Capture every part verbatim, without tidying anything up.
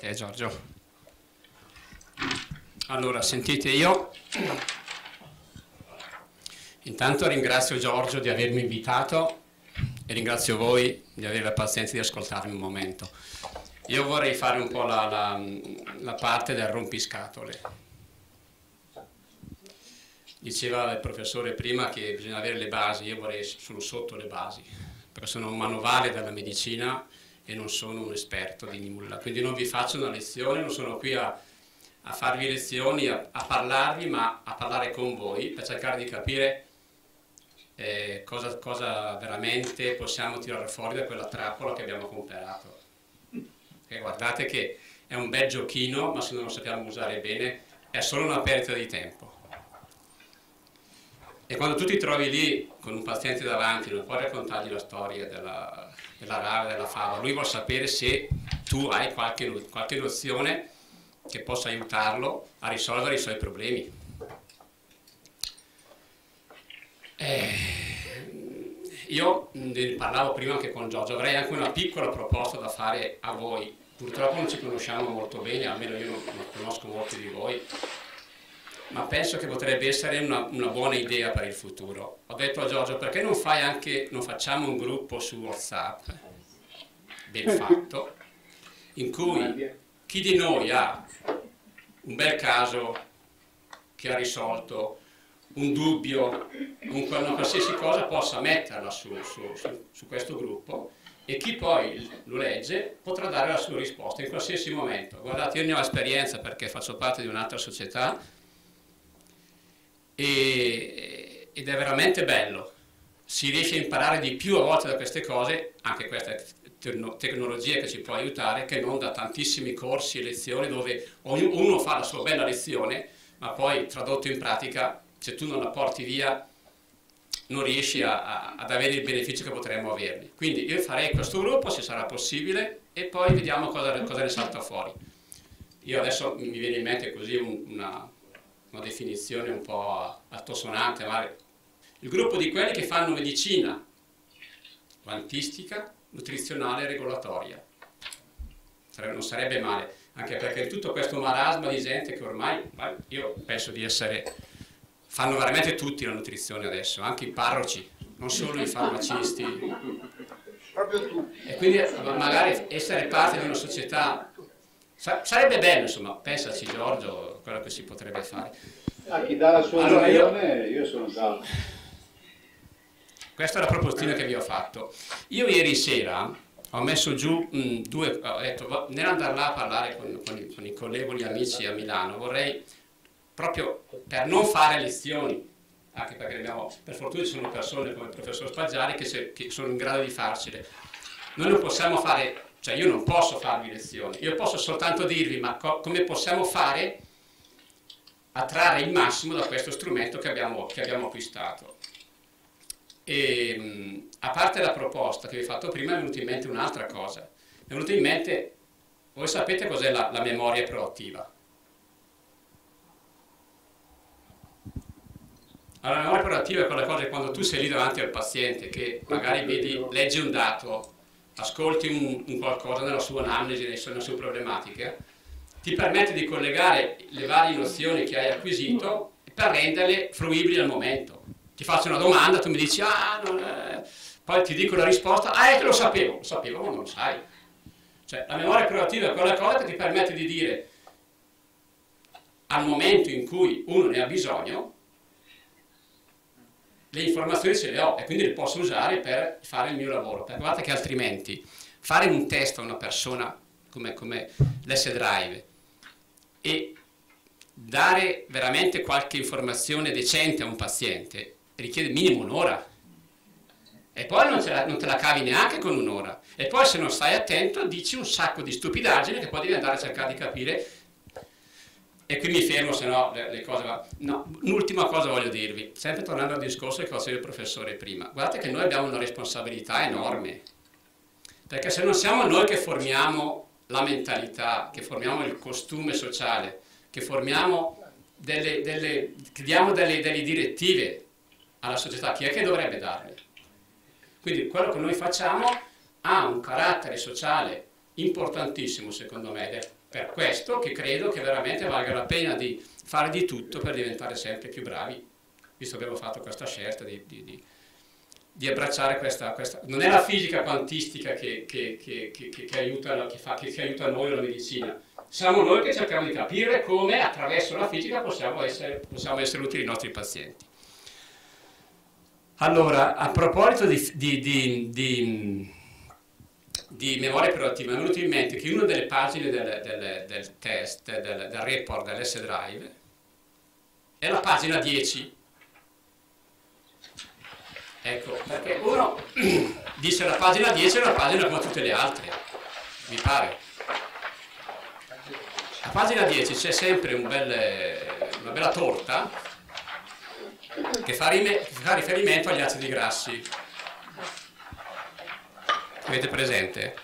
te Giorgio. Allora, sentite, io intanto ringrazio Giorgio di avermi invitato e ringrazio voi di avere la pazienza di ascoltarmi un momento. Io vorrei fare un po' la, la, la parte del rompiscatole. Diceva il professore prima che bisogna avere le basi, io vorrei sono sotto le basi, perché sono un manovale della medicina e non sono un esperto di nulla, quindi non vi faccio una lezione, non sono qui a, a farvi lezioni, a, a parlarvi, ma a parlare con voi per cercare di capire eh, cosa, cosa veramente possiamo tirare fuori da quella trappola che abbiamo comprato. E guardate che è un bel giochino, ma se non lo sappiamo usare bene è solo una perdita di tempo. E quando tu ti trovi lì con un paziente davanti, non puoi raccontargli la storia della, della rana, della fava, lui vuole sapere se tu hai qualche, qualche nozione che possa aiutarlo a risolvere i suoi problemi. Eh, io ne parlavo prima anche con Giorgio, avrei anche una piccola proposta da fare a voi. Purtroppo non ci conosciamo molto bene, almeno io non, non conosco molti di voi, ma penso che potrebbe essere una, una buona idea per il futuro. Ho detto a Giorgio, perché non fai anche, non facciamo un gruppo su WhatsApp, ben fatto, in cui chi di noi ha un bel caso che ha risolto, un dubbio, un, una qualsiasi cosa possa metterla su, su, su, su questo gruppo, e chi poi lo legge potrà dare la sua risposta in qualsiasi momento. Guardate, io ne ho esperienza perché faccio parte di un'altra società, E, ed è veramente bello, si riesce a imparare di più a volte da queste cose, anche questa te tecnologia che ci può aiutare, che non da tantissimi corsi e lezioni dove ognuno fa la sua bella lezione, ma poi tradotto in pratica, se tu non la porti via non riesci a, a, ad avere il beneficio che potremmo averne. Quindi io farei questo gruppo se sarà possibile e poi vediamo cosa, cosa ne salta fuori. Io adesso mi viene in mente così un, una una definizione un po' altosonante, ma il gruppo di quelli che fanno medicina quantistica, nutrizionale e regolatoria. Non sarebbe male, anche perché in tutto questo marasma di gente che ormai, io penso di essere, fanno veramente tutti la nutrizione adesso, anche i parroci, non solo i farmacisti. E quindi magari essere parte di una società sarebbe bello, insomma, pensaci Giorgio, quello che si potrebbe fare. A chi dà la sua allora, opinione, io, io sono salvo. Questa è la propostina che vi ho fatto. Io ieri sera ho messo giù mh, due, ho detto, nell'andare là a parlare con, con, i, con i colleghi, gli amici a Milano, vorrei proprio per non fare lezioni, anche perché abbiamo, per fortuna ci sono persone come il professor Spaggiari che, se, che sono in grado di farcele. Noi non possiamo fare, cioè io non posso farvi lezioni, io posso soltanto dirvi ma co come possiamo fare a trarre il massimo da questo strumento che abbiamo, che abbiamo acquistato. E, mh, a parte la proposta che vi ho fatto prima, è venuta in mente un'altra cosa. Mi è venuta in mente, voi sapete cos'è la, la memoria proattiva? Allora, la memoria proattiva è quella cosa che quando tu sei lì davanti al paziente, che magari vedi, leggi un dato, ascolti un, un qualcosa nella sua anamnesi, nelle sue problematiche, ti permette di collegare le varie nozioni che hai acquisito per renderle fruibili al momento. Ti faccio una domanda, tu mi dici, ah, non è... poi ti dico la risposta, ah, è che lo sapevo, lo sapevo, ma non lo sai. Cioè, la memoria proattiva è quella cosa che ti permette di dire, al momento in cui uno ne ha bisogno, le informazioni ce le ho e quindi le posso usare per fare il mio lavoro. Perché guardate che altrimenti fare un test a una persona come, come l'S Drive e dare veramente qualche informazione decente a un paziente richiede minimo un'ora e poi non te, la, non te la cavi neanche con un'ora e poi se non stai attento dici un sacco di stupidaggini che poi devi andare a cercare di capire. E qui mi fermo, se no le, le cose va... No, un'ultima cosa voglio dirvi, sempre tornando al discorso che faceva il professore prima. Guardate che noi abbiamo una responsabilità enorme, perché se non siamo noi che formiamo la mentalità, che formiamo il costume sociale, che formiamo delle, delle, che diamo delle, delle direttive alla società, chi è che dovrebbe darle? Quindi quello che noi facciamo ha un carattere sociale importantissimo secondo me, ed è per questo che credo che veramente valga la pena di fare di tutto per diventare sempre più bravi, visto che abbiamo fatto questa scelta di, di, di, di abbracciare questa, questa... Non è la fisica quantistica che, che, che, che, che, che, aiuta, che, fa, che, che aiuta noi la medicina, siamo noi che cerchiamo di capire come attraverso la fisica possiamo essere, possiamo essere utili ai nostri pazienti. Allora, a proposito di, di, di, di, di memoria proattiva, mi è venuto in mente che una delle pagine del, del, del test, del, del report dell'S Drive, è la pagina dieci. Ecco, perché uno dice la pagina dieci è una pagina come tutte le altre, mi pare. A pagina dieci c'è sempre un bel, una bella torta che fa, rime, che fa riferimento agli acidi grassi. Avete presente?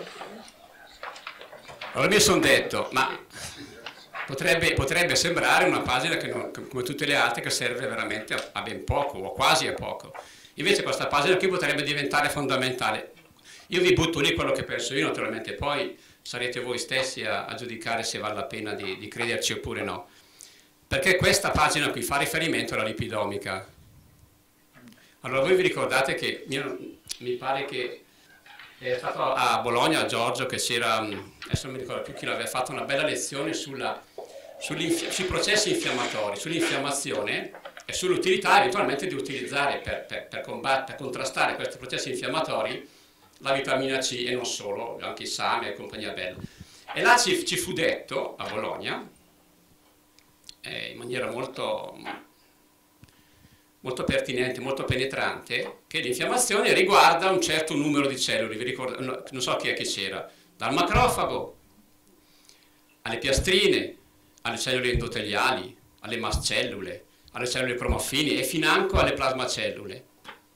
Allora mi sono detto, ma potrebbe, potrebbe sembrare una pagina che non, come tutte le altre, che serve veramente a, a ben poco o quasi a poco. Invece questa pagina qui potrebbe diventare fondamentale. Io vi butto lì quello che penso io, naturalmente poi sarete voi stessi a, a giudicare se vale la pena di, di crederci oppure no. Perché questa pagina qui fa riferimento alla lipidomica. Allora voi vi ricordate che, io, mi pare che è stato a Bologna, a Giorgio, che c'era, adesso non mi ricordo più chi l'aveva fatto, una bella lezione sulla, sui processi infiammatori, sull'infiammazione e sull'utilità eventualmente di utilizzare per, per, per combattere, contrastare questi processi infiammatori la vitamina C e non solo, anche il same e compagnia bella. E là ci, ci fu detto, a Bologna, eh, in maniera molto, molto pertinente, molto penetrante, che l'infiammazione riguarda un certo numero di cellule, vi ricordo, non so chi è che c'era, dal macrofago, alle piastrine, alle cellule endoteliali, alle mastcellule, alle cellule cromofili e financo alle plasmacellule.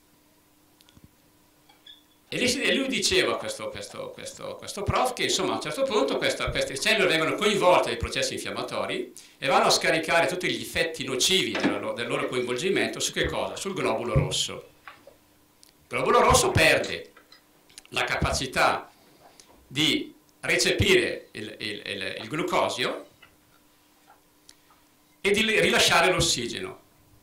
E lui diceva, questo, questo, questo, questo prof, che insomma a un certo punto questa, queste cellule vengono coinvolte nei processi infiammatori e vanno a scaricare tutti gli effetti nocivi del, del loro coinvolgimento su che cosa? Sul globulo rosso. Il globulo rosso perde la capacità di recepire il, il, il, il glucosio e di rilasciare l'ossigeno.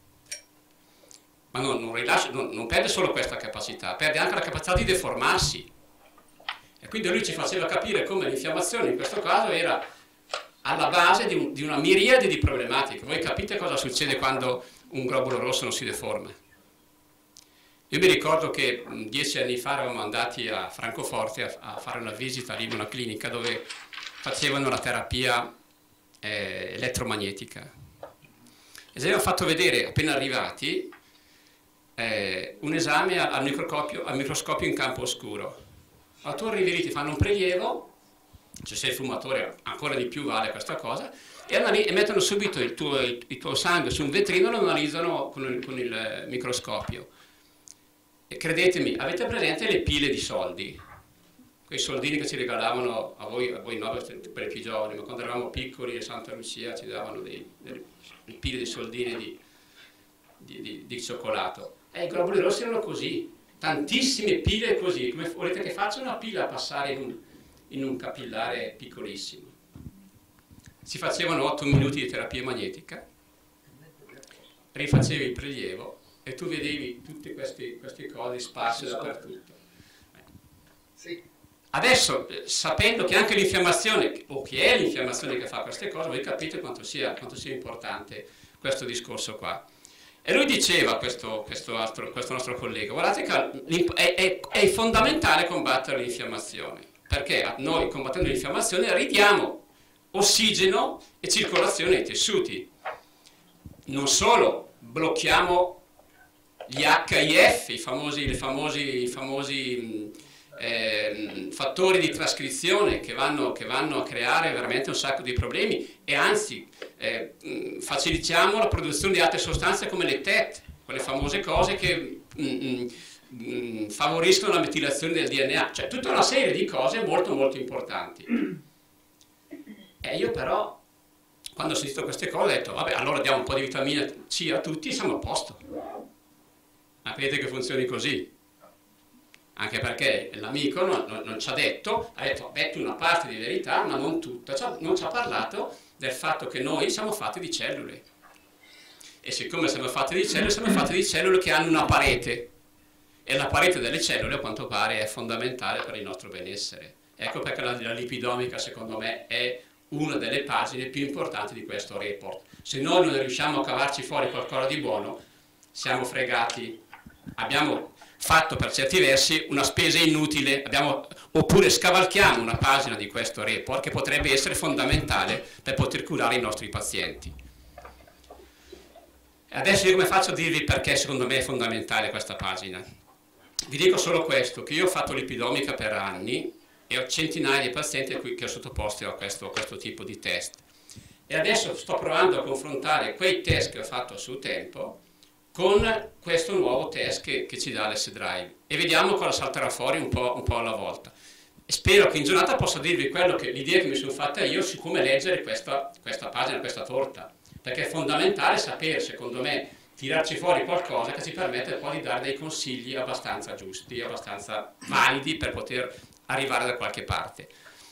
Ma non, non, rilascia, non, non perde solo questa capacità, perde anche la capacità di deformarsi. E quindi lui ci faceva capire come l'infiammazione in questo caso era alla base di, un, di una miriade di problematiche. Voi capite cosa succede quando un globulo rosso non si deforma? Io mi ricordo che mh, dieci anni fa eravamo andati a Francoforte a, a fare una visita lì in una clinica dove facevano la terapia eh, elettromagnetica. E ci avevano fatto vedere, appena arrivati, Eh, un esame al, al, microscopio, al microscopio in campo oscuro. Allora tu arrivi lì, ti fanno un prelievo, se sei fumatore ancora di più vale questa cosa, e, e mettono subito il tuo, il, il tuo sangue su un vetrino e lo analizzano con il, con il microscopio. E credetemi, avete presente le pile di soldi? Quei soldini che ci regalavano a voi, a voi no, per i più giovani, ma quando eravamo piccoli a Santa Lucia ci davano dei, delle pile di soldini di, di, di, di cioccolato. E i globuli rossi erano così, tantissime pile così, come volete che faccia una pila a passare in un, in un capillare piccolissimo. Si facevano otto minuti di terapia magnetica, rifacevi il prelievo e tu vedevi tutte queste, queste cose sparse dappertutto. Adesso, sapendo che anche l'infiammazione, o che è l'infiammazione che fa queste cose, voi capite quanto sia, quanto sia importante questo discorso qua. E lui diceva, questo, questo, altro, questo nostro collega, guardate che è, è, è fondamentale combattere l'infiammazione, perché noi combattendo l'infiammazione ridiamo ossigeno e circolazione ai tessuti. Non solo, blocchiamo gli H I F, i famosi, i famosi, i famosi eh, fattori di trascrizione che vanno, che vanno a creare veramente un sacco di problemi, e anzi eh, facilitiamo la produzione di altre sostanze come le T E T, quelle famose cose che mm, mm, favoriscono la metilazione del D N A, cioè tutta una serie di cose molto molto importanti. E io però, quando ho sentito queste cose, ho detto, vabbè, allora diamo un po' di vitamina C a tutti e siamo a posto. Ma vedete che funzioni così? anche perché l'amico non, non, non ci ha detto, ha detto, ha detto una parte di verità, ma non tutta, cioè, non ci ha parlato del fatto che noi siamo fatti di cellule. E siccome siamo fatti di cellule, siamo fatti di cellule che hanno una parete, e la parete delle cellule a quanto pare è fondamentale per il nostro benessere. Ecco perché la, la lipidomica secondo me è una delle pagine più importanti di questo report. Se noi non riusciamo a cavarci fuori qualcosa di buono, siamo fregati, abbiamo fatto per certi versi una spesa inutile, abbiamo, oppure scavalchiamo una pagina di questo report che potrebbe essere fondamentale per poter curare i nostri pazienti. Adesso io come faccio a dirvi perché secondo me è fondamentale questa pagina? Vi dico solo questo, che io ho fatto lipidomica per anni e ho centinaia di pazienti che ho sottoposti a questo, questo tipo di test. E adesso sto provando a confrontare quei test che ho fatto a suo tempo con questo nuovo test che, che ci dà l'S-Drive e vediamo cosa salterà fuori un po', un po' alla volta. E spero che in giornata possa dirvi quello che l'idea che mi sono fatta io su come leggere questa, questa pagina, questa torta, perché è fondamentale sapere, secondo me, tirarci fuori qualcosa che ci permette poi di dare dei consigli abbastanza giusti, abbastanza validi per poter arrivare da qualche parte.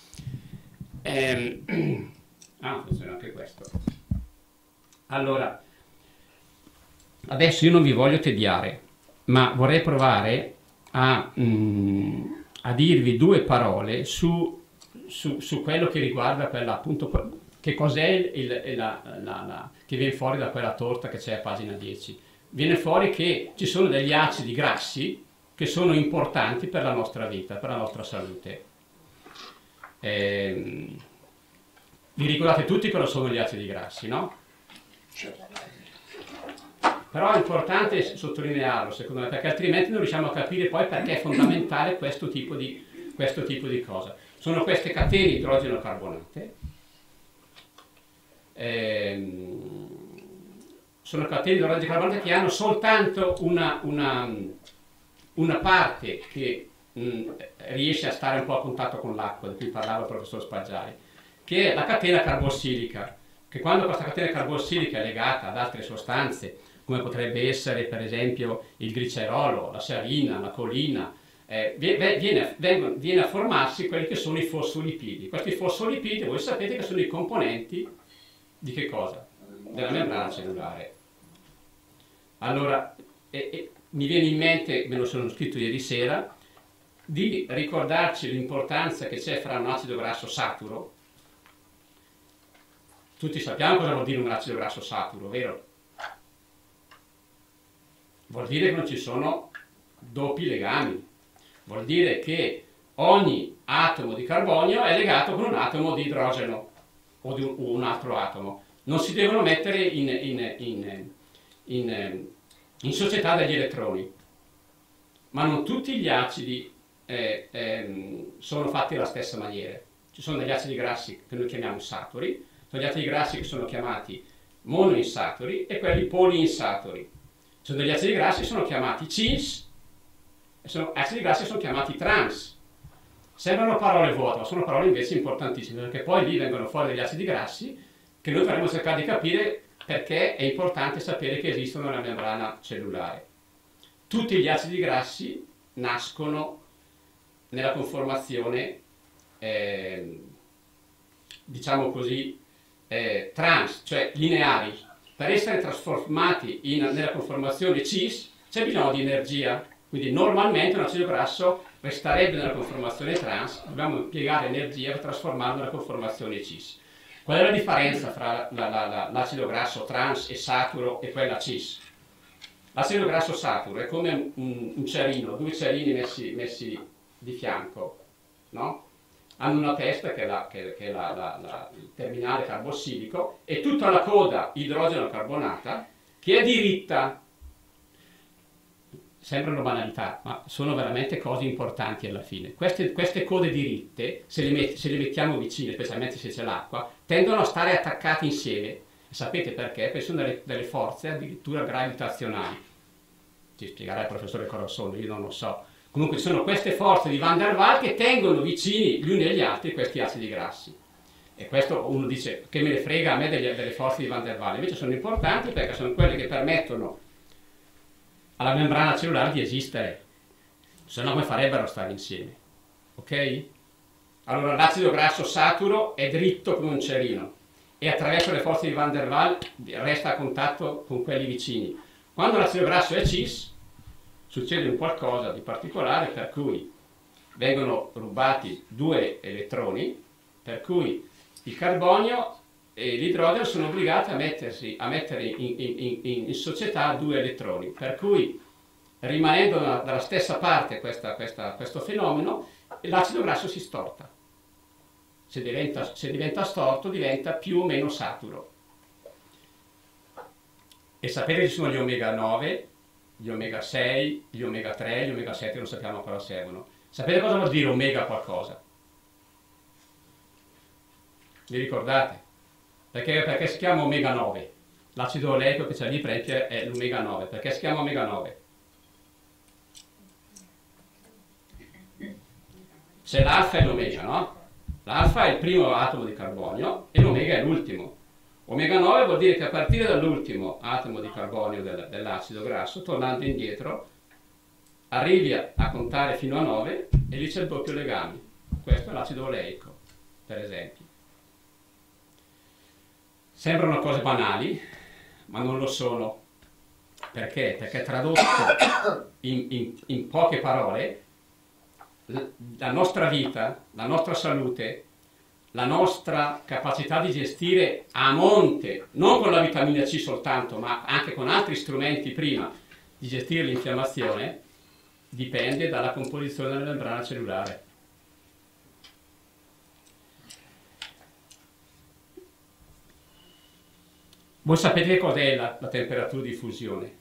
Ehm, ah, funziona anche questo. Allora, adesso io non vi voglio tediare, ma vorrei provare a, mm, a dirvi due parole su, su, su quello che riguarda quella, appunto, che cos'è il, il, la, la, la, che viene fuori da quella torta che c'è a pagina dieci. Viene fuori che ci sono degli acidi grassi che sono importanti per la nostra vita, per la nostra salute. Eh, vi ricordate tutti cosa sono gli acidi grassi, no? Però è importante sottolinearlo, secondo me, perché altrimenti non riusciamo a capire poi perché è fondamentale questo tipo di, questo tipo di cosa. Sono queste catene idrogeno carbonate, ehm, sono catene idrogeno carbonate che hanno soltanto una, una, una parte che mh, riesce a stare un po' a contatto con l'acqua, di cui parlava il professor Spaggiari, che è la catena carbossilica, che quando questa catena carbossilica è legata ad altre sostanze, come potrebbe essere per esempio il glicerolo, la serina, la colina, eh, viene, viene, viene a formarsi quelli che sono i fosfolipidi. Questi fosfolipidi voi sapete che sono i componenti di che cosa? Della membrana cellulare. Allora, eh, eh, mi viene in mente, me lo sono scritto ieri sera, di ricordarci l'importanza che c'è fra un acido grasso saturo. Tutti sappiamo cosa vuol dire un acido grasso saturo, vero? Vuol dire che non ci sono doppi legami, vuol dire che ogni atomo di carbonio è legato con un atomo di idrogeno o di un, un altro atomo. Non si devono mettere in, in, in, in, in società degli elettroni, ma non tutti gli acidi eh, eh, sono fatti alla stessa maniera. Ci sono degli acidi grassi che noi chiamiamo saturi, sono gli acidi grassi che sono chiamati monoinsaturi e quelli poliinsaturi. Sono degli acidi grassi che sono chiamati cis e sono acidi grassi che sono chiamati trans. Sembrano parole vuote, ma sono parole invece importantissime, perché poi lì vengono fuori degli acidi grassi che noi dovremmo cercare di capire perché è importante sapere che esistono nella membrana cellulare. Tutti gli acidi grassi nascono nella conformazione, eh, diciamo così, eh, trans, cioè lineari. Per essere trasformati in, nella conformazione cis c'è bisogno di energia, quindi normalmente un acido grasso resterebbe nella conformazione trans, dobbiamo impiegare energia per trasformarlo nella conformazione cis. Qual è la differenza fra l'acido grasso trans e saturo e quella cis? L'acido grasso saturo è come un, un cerino, due cerini messi, messi di fianco, no? Hanno una testa che è, la, che, che è la, la, la, il terminale carbossilico e tutta la coda idrogeno carbonata che è diritta. Sembrano banalità, ma sono veramente cose importanti alla fine. Queste, queste code diritte, se le, met, se le mettiamo vicine, specialmente se c'è l'acqua, tendono a stare attaccate insieme. E sapete perché? Perché sono delle, delle forze addirittura gravitazionali. Ci spiegherà il professore Corosone, io non lo so. Comunque sono queste forze di Van der Waals che tengono vicini gli uni agli altri questi acidi grassi. E questo uno dice, che me ne frega a me delle, delle forze di Van der Waals. Invece sono importanti perché sono quelle che permettono alla membrana cellulare di esistere. se no come farebbero a stare insieme, ok? Allora l'acido grasso saturo è dritto come un cerino e attraverso le forze di Van der Waal resta a contatto con quelli vicini. Quando l'acido grasso è cis succede un qualcosa di particolare per cui vengono rubati due elettroni, per cui il carbonio e l'idrogeno sono obbligati a, mettersi, a mettere in, in, in, in società due elettroni, per cui rimanendo da, dalla stessa parte questa, questa, questo fenomeno, l'acido grasso si storta. Se diventa, se diventa storto diventa più o meno saturo. E sapete che ci sono gli omega nove, gli omega sei, gli omega tre, gli omega sette, non sappiamo a cosa servono. Sapete cosa vuol dire omega qualcosa? Vi ricordate? Perché, perché si chiama omega nove? L'acido oleico che c'è lì per esempio è l'omega nove. Perché si chiama omega nove? Se l'alfa è l'omega, no? L'alfa è il primo atomo di carbonio e l'omega è l'ultimo. Omega nove vuol dire che a partire dall'ultimo atomo di carbonio del, dell'acido grasso, tornando indietro, arrivi a, a contare fino a nove e lì c'è il doppio legame. Questo è l'acido oleico, per esempio. Sembrano cose banali, ma non lo sono. Perché? Perché tradotto in, in, in poche parole, la nostra vita, la nostra salute, la nostra capacità di gestire a monte, non con la vitamina C soltanto, ma anche con altri strumenti prima di gestire l'infiammazione, dipende dalla composizione della membrana cellulare. Voi sapete che cos'è la, la temperatura di fusione?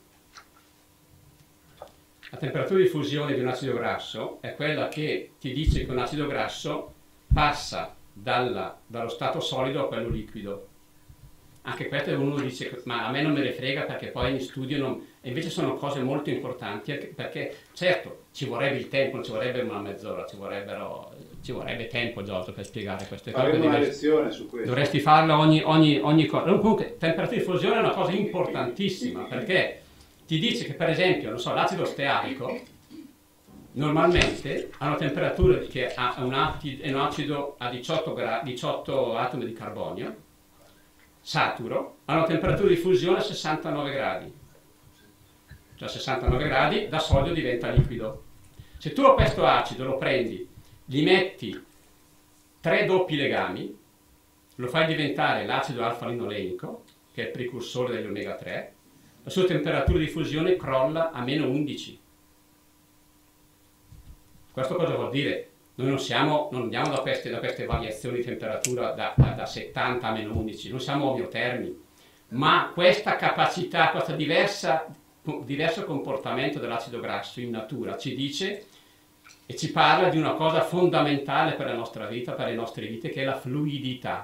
La temperatura di fusione di un acido grasso è quella che ti dice che un acido grasso passa dalla, dallo stato solido a quello liquido. Anche questo uno dice, ma a me non me ne frega perché poi in studio non... E invece sono cose molto importanti perché, certo, ci vorrebbe il tempo, non ci vorrebbe una mezz'ora, ci vorrebbero... Ci vorrebbe tempo, Giorgio, per spiegare queste cose. Faremo una lezione su questo. Dovresti farlo ogni, ogni, ogni cosa. Comunque, temperatura di fusione è una cosa importantissima perché ti dice che, per esempio, non so, l'acido stearico normalmente ha una temperatura che ha un, ati, un acido a diciotto, diciotto atomi di carbonio, saturo, ha una temperatura di fusione a sessantanove gradi. Cioè a sessantanove gradi da solido diventa liquido. Se tu a questo acido lo prendi, gli metti tre doppi legami, lo fai diventare l'acido alfa-linoleico, che è il precursore degli omega tre, la sua temperatura di fusione crolla a meno undici. Questo cosa vuol dire? Noi non, siamo, non andiamo da queste, da queste variazioni di temperatura da, da, da settanta a meno undici, non siamo omeotermi, ma questa capacità, questo diverso comportamento dell'acido grasso in natura ci dice e ci parla di una cosa fondamentale per la nostra vita, per le nostre vite, che è la fluidità.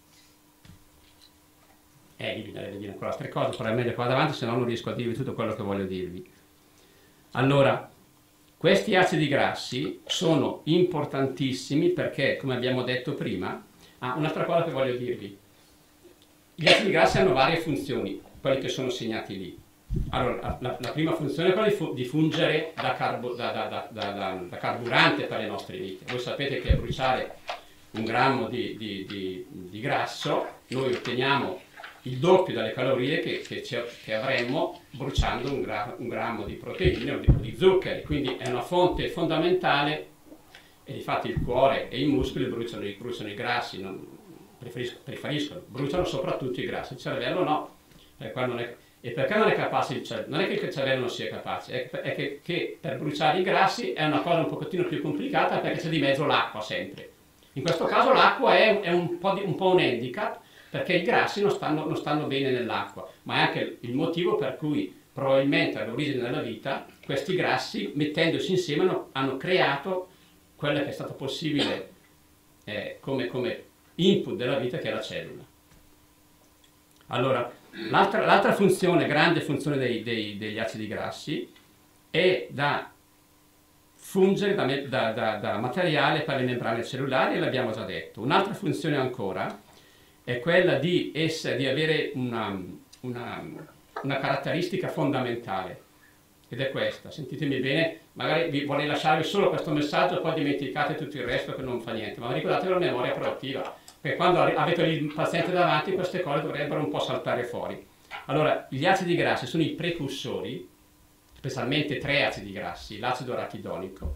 Eh, lì bisognerebbe dire ancora altre cose, però è meglio qua davanti, se no non riesco a dirvi tutto quello che voglio dirvi. Allora, questi acidi grassi sono importantissimi perché, come abbiamo detto prima, ah, un'altra cosa che voglio dirvi. Gli acidi grassi hanno varie funzioni, quelli che sono segnati lì. Allora, la, la prima funzione è quella di, fu di fungere da, carbo da, da, da, da, da carburante per le nostre vite. Voi sapete che a bruciare un grammo di, di, di, di grasso noi otteniamo il doppio dalle calorie che, che, che avremmo bruciando un, gra un grammo di proteine o di, di zuccheri, quindi è una fonte fondamentale e infatti il cuore e i muscoli bruciano, bruciano i grassi, non, preferiscono, preferiscono, bruciano soprattutto i grassi, il cervello no, perché non è, e perché non è capace il cervello? Non è che il cervello non sia capace, è, è che, che per bruciare i grassi è una cosa un pochettino più complicata perché c'è di mezzo l'acqua sempre. In questo caso l'acqua è, è un, po di, un po' un handicap perché i grassi non stanno, non stanno bene nell'acqua, ma è anche il motivo per cui probabilmente all'origine della vita questi grassi, mettendosi insieme, hanno, hanno creato quello che è stato possibile eh, come, come input della vita, che è la cellula. Allora, l'altra funzione, grande funzione dei, dei, degli acidi grassi, è da fungere da, da, da, da materiale per le membrane cellulari, e l'abbiamo già detto. Un'altra funzione ancora è quella di, essere, di avere una, una, una caratteristica fondamentale, ed è questa, sentitemi bene, magari vi vorrei lasciarvi solo questo messaggio, poi dimenticate tutto il resto che non fa niente, ma ricordatevi la memoria proattiva, perché quando avete il paziente davanti queste cose dovrebbero un po' saltare fuori. Allora, gli acidi grassi sono i precursori, specialmente tre acidi grassi, l'acido arachidonico,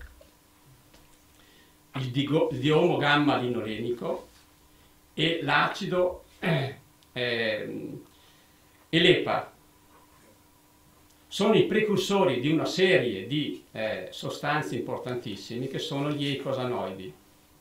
il, digo, il diomo gamma linolenico e l'acido eh, eh, e l'E P A. Sono i precursori di una serie di eh, sostanze importantissime che sono gli eicosanoidi.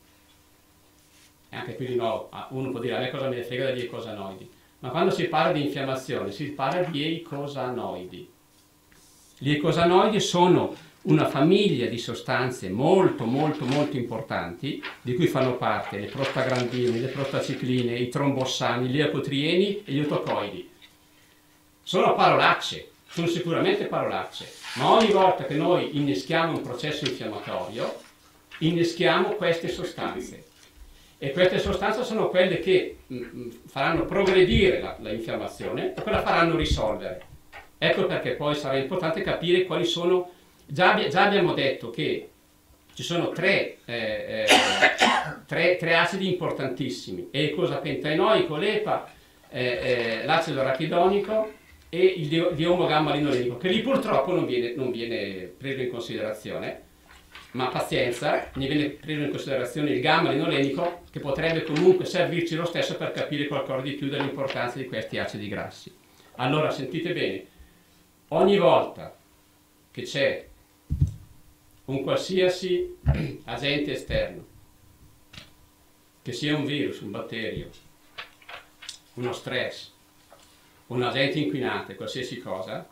E anche qui di nuovo uno può dire a me cosa me ne frega degli eicosanoidi, ma quando si parla di infiammazione si parla di eicosanoidi. Gli eicosanoidi sono una famiglia di sostanze molto molto molto importanti di cui fanno parte le prostagrandine, le prostacicline, i trombossani, gli ecotrieni e gli otocoidi. Sono parolacce. Sono sicuramente parolacce, ma ogni volta che noi inneschiamo un processo infiammatorio, inneschiamo queste sostanze. E queste sostanze sono quelle che mh, faranno progredire la, la infiammazione e poi la faranno risolvere. Ecco perché poi sarà importante capire quali sono... Già, già abbiamo detto che ci sono tre, eh, eh, tre, tre acidi importantissimi, eicosapentaenoico, l'E P A, eh, eh, l'acido arachidonico e il diomo gamma linolenico, che lì purtroppo non viene, non viene preso in considerazione, ma pazienza, ne viene preso in considerazione il gamma linolenico, che potrebbe comunque servirci lo stesso per capire qualcosa di più dell'importanza di questi acidi grassi. Allora, sentite bene, ogni volta che c'è un qualsiasi agente esterno, che sia un virus, un batterio, uno stress, un agente inquinante, qualsiasi cosa,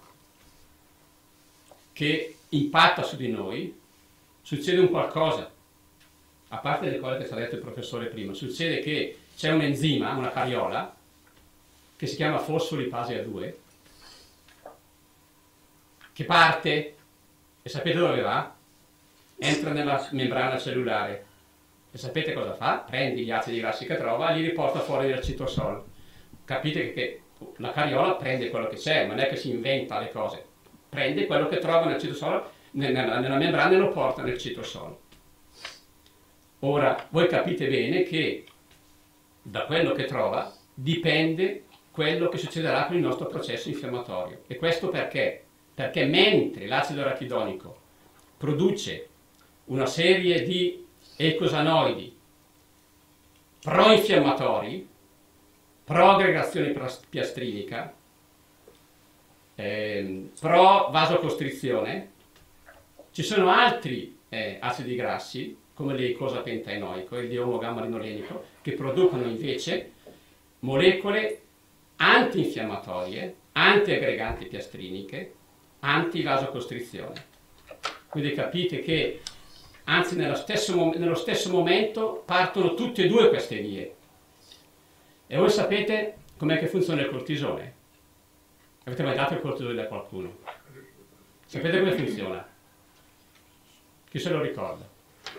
che impatta su di noi, succede un qualcosa, a parte le cose che ci ha detto il professore prima, succede che c'è un enzima, una cariola, che si chiama fosfolipase A due, che parte, e sapete dove va? Entra nella membrana cellulare, e sapete cosa fa? Prende gli acidi grassi che trova e li riporta fuori dal citosol. Capite che la cariola prende quello che c'è, non è che si inventa le cose, prende quello che trova nel citosolo, nella, nella membrana e lo porta nel citosolo. Ora, voi capite bene che da quello che trova dipende quello che succederà con il nostro processo infiammatorio. E questo perché? Perché mentre l'acido arachidonico produce una serie di eicosanoidi pro-infiammatori, pro-aggregazione piastrinica, eh, pro-vasocostrizione, ci sono altri eh, acidi grassi, come l'eicosapentaenoico e il diomo gamma linolenico, che producono invece molecole antinfiammatorie, antiaggreganti piastriniche, antivasocostrizione. Quindi capite che, anzi nello stesso, nello stesso momento, partono tutte e due queste vie. E voi sapete com'è che funziona il cortisone? Avete mai dato il cortisone a qualcuno? Sapete come funziona? Chi se lo ricorda?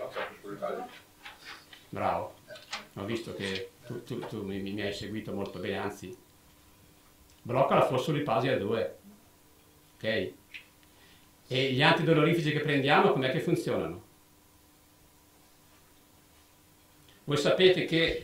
Bravo, ho visto che tu, tu, tu mi, mi hai seguito molto bene, anzi, blocca la fosfolipasi A due, ok? E gli antidolorifici che prendiamo, com'è che funzionano? Voi sapete che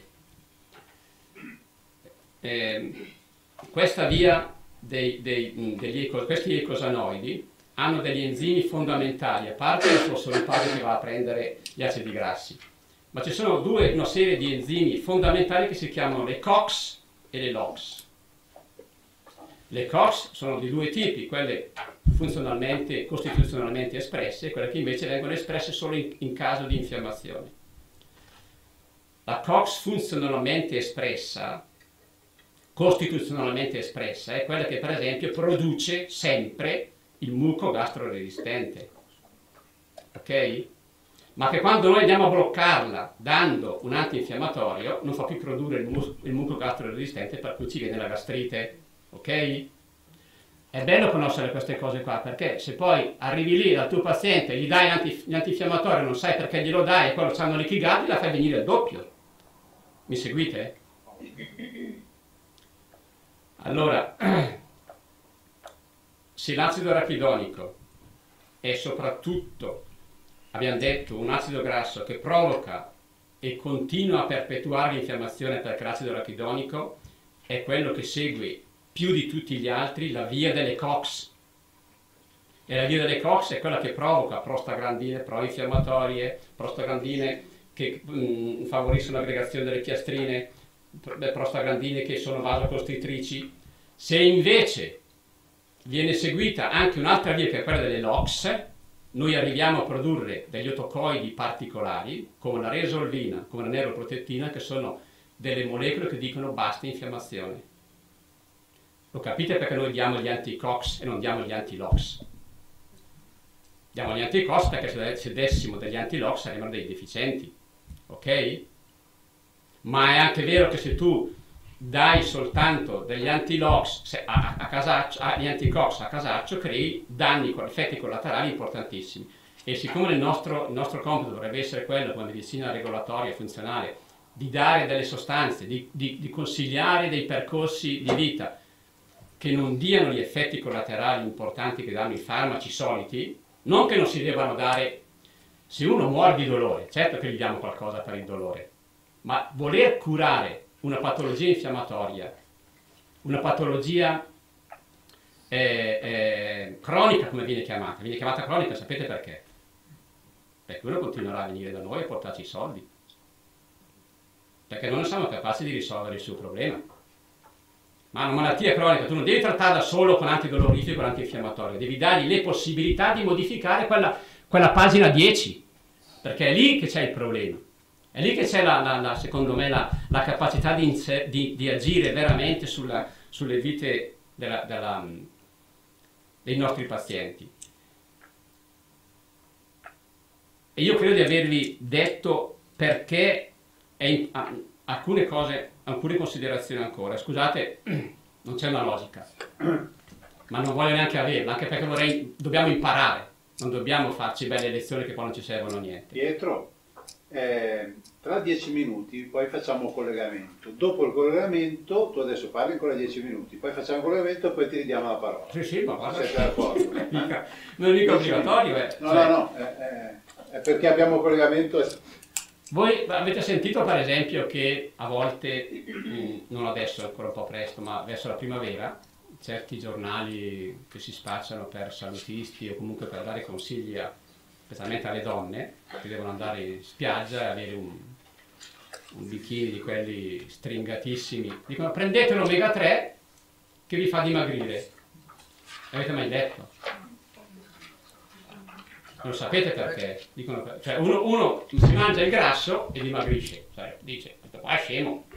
eh, questa via dei, dei, degli eco, questi eicosanoidi hanno degli enzimi fondamentali, a parte il fosfolipasi che va a prendere gli acidi grassi, ma ci sono due, una serie di enzimi fondamentali che si chiamano le COX e le LOX. Le COX sono di due tipi, quelle funzionalmente, costituzionalmente espresse e quelle che invece vengono espresse solo in, in caso di infiammazione. La COX funzionalmente espressa, costituzionalmente espressa, è quella che per esempio produce sempre il muco gastroresistente, ok? Ma che quando noi andiamo a bloccarla dando un antinfiammatorio non fa più produrre il, mu il muco gastroresistente, per cui ci viene la gastrite, ok? È bello conoscere queste cose qua, perché se poi arrivi lì dal tuo paziente, gli dai anti, gli antinfiammatori, non sai perché glielo dai e quello c'hanno l'ikigai, la fai venire il doppio. Mi seguite? Allora, se l'acido arachidonico è soprattutto, abbiamo detto, un acido grasso che provoca e continua a perpetuare l'infiammazione, perché l'acido arachidonico è quello che segue più di tutti gli altri la via delle COX. E la via delle COX è quella che provoca prostaglandine pro-infiammatorie, prostaglandine che mh, favoriscono l'aggregazione delle piastrine, prostaglandine che sono vasocostritrici. Se invece viene seguita anche un'altra via che è quella delle LOX, noi arriviamo a produrre degli otocoidi particolari, come la resolvina, come la neuroprotettina, che sono delle molecole che dicono basta infiammazione. Lo capite perché noi diamo gli anti-COX e non diamo gli anti-LOX? Diamo gli anti-COX perché se dessimo degli anti-LOX saremmo dei deficienti, ok? Ma è anche vero che se tu dai soltanto degli anti-LOX a, a casaccio, agli anti-COX a casaccio, crei danni, effetti collaterali importantissimi. E siccome il nostro, il nostro compito dovrebbe essere quello, come medicina regolatoria e funzionale, di dare delle sostanze, di, di, di consigliare dei percorsi di vita che non diano gli effetti collaterali importanti che danno i farmaci soliti, non che non si debbano dare, se uno muore di dolore, certo che gli diamo qualcosa per il dolore, ma voler curare una patologia infiammatoria, una patologia eh, eh, cronica, come viene chiamata, viene chiamata cronica, sapete perché? Perché uno continuerà a venire da noi a portarci i soldi, perché non siamo capaci di risolvere il suo problema. Ma una malattia cronica tu non devi trattarla solo con antidolorifico o antinfiammatorio, devi dargli le possibilità di modificare quella, quella pagina dieci, perché è lì che c'è il problema. È lì che c'è, la, la, la, secondo me, la, la capacità di, inser- di, di agire veramente sulla, sulle vite della, della, dei nostri pazienti. E io credo di avervi detto perché è in, a, alcune cose, alcune considerazioni ancora. Scusate, non c'è una logica, ma non voglio neanche averla, anche perché vorrei, dobbiamo imparare, non dobbiamo farci belle lezioni che poi non ci servono a niente. Pietro, eh, tra dieci minuti poi facciamo un collegamento. Dopo il collegamento, tu adesso parli ancora dieci minuti, poi facciamo il collegamento e poi ti ridiamo la parola. Sì, sì, ma guarda, siete d'accordo? non è mica, non è mica obbligatorio. Eh. No, Cioè, no, no, eh, eh, è perché abbiamo un collegamento. E... Voi avete sentito per esempio che a volte, non adesso, è ancora un po' presto, ma verso la primavera, certi giornali che si spacciano per salutisti o comunque per dare consigli a, specialmente alle donne che devono andare in spiaggia e avere un, un bikini di quelli stringatissimi, dicono prendete l'omega tre che vi fa dimagrire. Avete mai letto? Non sapete perché? Dicono, cioè uno, uno si mangia il grasso e dimagrisce, cioè, dice, questo qua è scemo.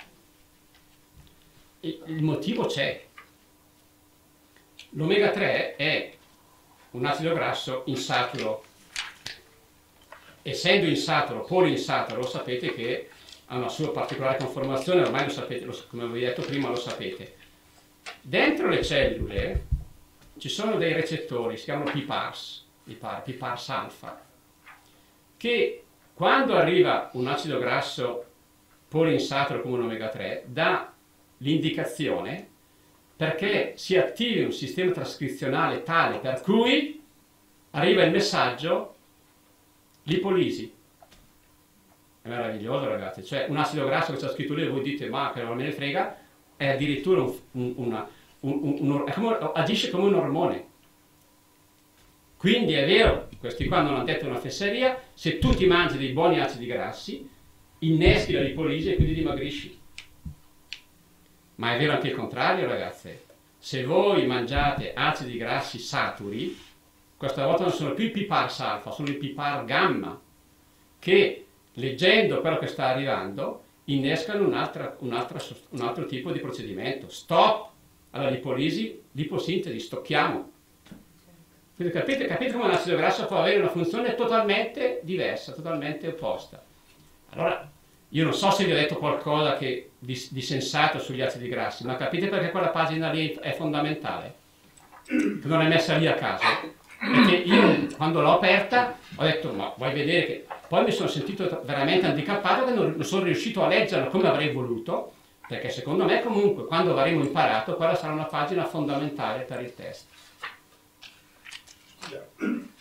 Il, il motivo c'è. L'omega tre è un acido grasso insaturo. Essendo insaturo, poliinsaturo, lo sapete che ha una sua particolare conformazione, ormai lo sapete, lo, come vi ho detto prima lo sapete. Dentro le cellule ci sono dei recettori, si chiamano P P A R S, P P A R S alfa, che quando arriva un acido grasso poliinsaturo come un omega tre dà l'indicazione perché si attivi un sistema trascrizionale tale per cui arriva il messaggio lipolisi. È meraviglioso, ragazzi, cioè un acido grasso che c'è scritto lì e voi dite ma che non me ne frega, è addirittura un, un, una, un, un, un, è come, agisce come un ormone. Quindi è vero, questi qua non hanno detto una fesseria, se tu ti mangi dei buoni acidi grassi, inneschi la lipolisi e quindi dimagrisci. Ma è vero anche il contrario, ragazze. Se voi mangiate acidi grassi saturi, questa volta non sono più i P P A R S alfa, sono i P P A R gamma, che leggendo quello che sta arrivando, innescano un, altra, un, altra, un altro tipo di procedimento. Stop alla lipolisi, liposintesi, stocchiamo. Quindi capite, capite come l'acido grasso può avere una funzione totalmente diversa, totalmente opposta. Allora, io non so se vi ho detto qualcosa che, di, di sensato sugli acidi grassi, ma capite perché quella pagina lì è fondamentale? Che non è messa lì a caso? Perché io, quando l'ho aperta, ho detto, ma vuoi vedere che... Poi mi sono sentito veramente handicappato che non, non sono riuscito a leggerla come avrei voluto, perché secondo me comunque, quando avremo imparato, quella sarà una pagina fondamentale per il test.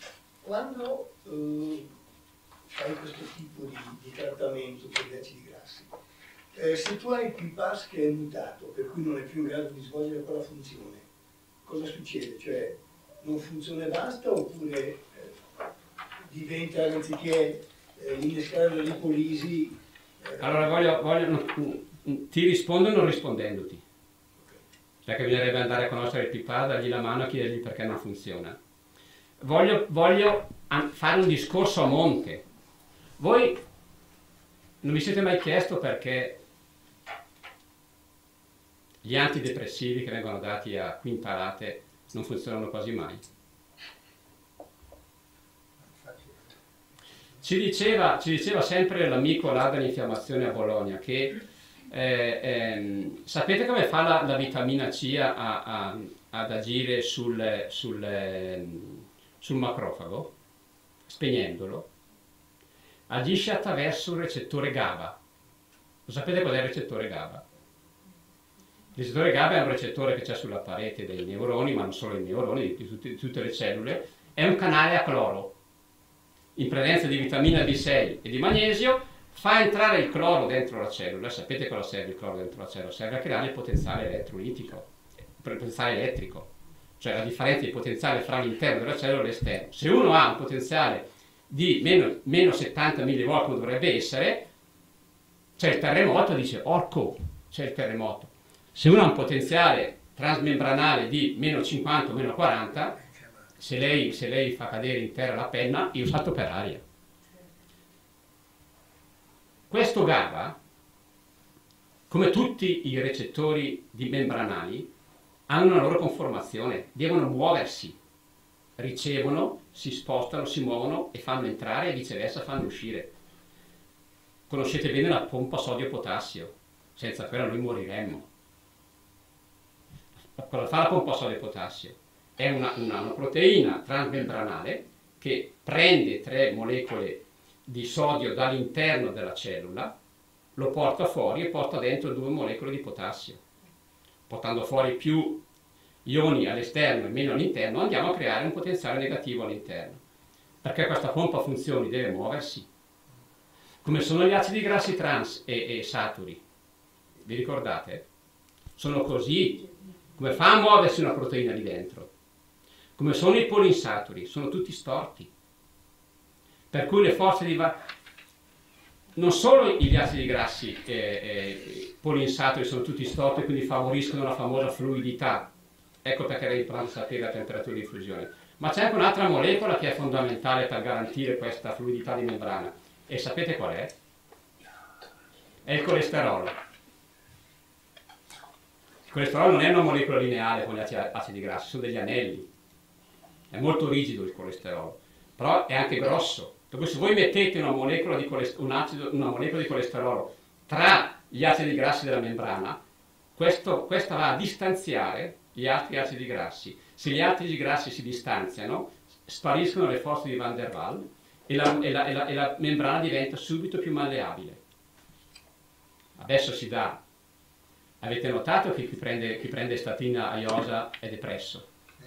quando eh, fai questo tipo di, di trattamento per gli acidi grassi, eh, se tu hai il P PAS che è mutato, per cui non è più in grado di svolgere quella funzione, cosa succede? Cioè non funziona e basta, oppure eh, diventa, anziché eh, innescare la lipolisi... Eh, allora voglio, voglio non, ti rispondo non rispondendoti, perché bisognerebbe andare a conoscere il P PAS, dargli la mano e chiedergli perché non funziona. Voglio, voglio fare un discorso a monte. Voi non vi siete mai chiesto perché gli antidepressivi che vengono dati a quintalate non funzionano quasi mai? Ci diceva, ci diceva sempre l'amico là dell'infiammazione a Bologna che eh, ehm, sapete come fa la, la vitamina C a, a, ad agire sul, sul, ehm, sul macrofago? Spegnendolo. Agisce attraverso un recettore GABA. Lo sapete cos'è il recettore GABA? Il recettore GABA è un recettore che c'è sulla parete dei neuroni, ma non solo i neuroni, di tutte, di tutte le cellule. È un canale a cloro. In presenza di vitamina B sei e di magnesio fa entrare il cloro dentro la cellula. Sapete cosa serve il cloro dentro la cellula? Serve a creare il potenziale elettrolitico, il potenziale elettrico, cioè la differenza di potenziale fra l'interno della cellula e l'esterno. Se uno ha un potenziale di meno, meno settanta millivolt come dovrebbe essere, c'è il terremoto, dice orco, c'è il terremoto. Se uno ha un potenziale transmembranale di meno cinquanta o meno quaranta, se lei, se lei fa cadere in terra la penna, io salto per aria. Questo GABA, come tutti i recettori di membranali, hanno una loro conformazione, devono muoversi, ricevono, si spostano, si muovono e fanno entrare e viceversa fanno uscire. Conoscete bene la pompa sodio-potassio, senza quella noi moriremmo. Cosa fa la pompa sodio-potassio? È una, una, una proteina transmembranale che prende tre molecole di sodio dall'interno della cellula, lo porta fuori e porta dentro due molecole di potassio. Portando fuori più ioni all'esterno e meno all'interno, andiamo a creare un potenziale negativo all'interno. Perché questa pompa funzioni deve muoversi. Come sono gli acidi grassi trans e, e saturi, vi ricordate? Sono così. Come fa a muoversi una proteina lì dentro? Come sono i polinsaturi? Sono tutti storti. Per cui le forze di va... non solo gli acidi grassi eh, eh, polinsaturi sono tutti storti e quindi favoriscono la famosa fluidità. Ecco perché è importante sapere la temperatura di fusione. Ma c'è anche un'altra molecola che è fondamentale per garantire questa fluidità di membrana. E sapete qual è? È il colesterolo. Il colesterolo non è una molecola lineare con gli acidi grassi, sono degli anelli. È molto rigido il colesterolo, però è anche grosso. Per cui se voi mettete una molecola di, un acido, una molecola di colesterolo tra gli acidi grassi della membrana, questo, questa va a distanziare gli altri acidi grassi. Se gli acidi grassi si distanziano, spariscono le forze di Van der Waals e la, e la, e la, e la membrana diventa subito più malleabile. Adesso si dà. Avete notato che chi prende, chi prende statina a iosa è depresso?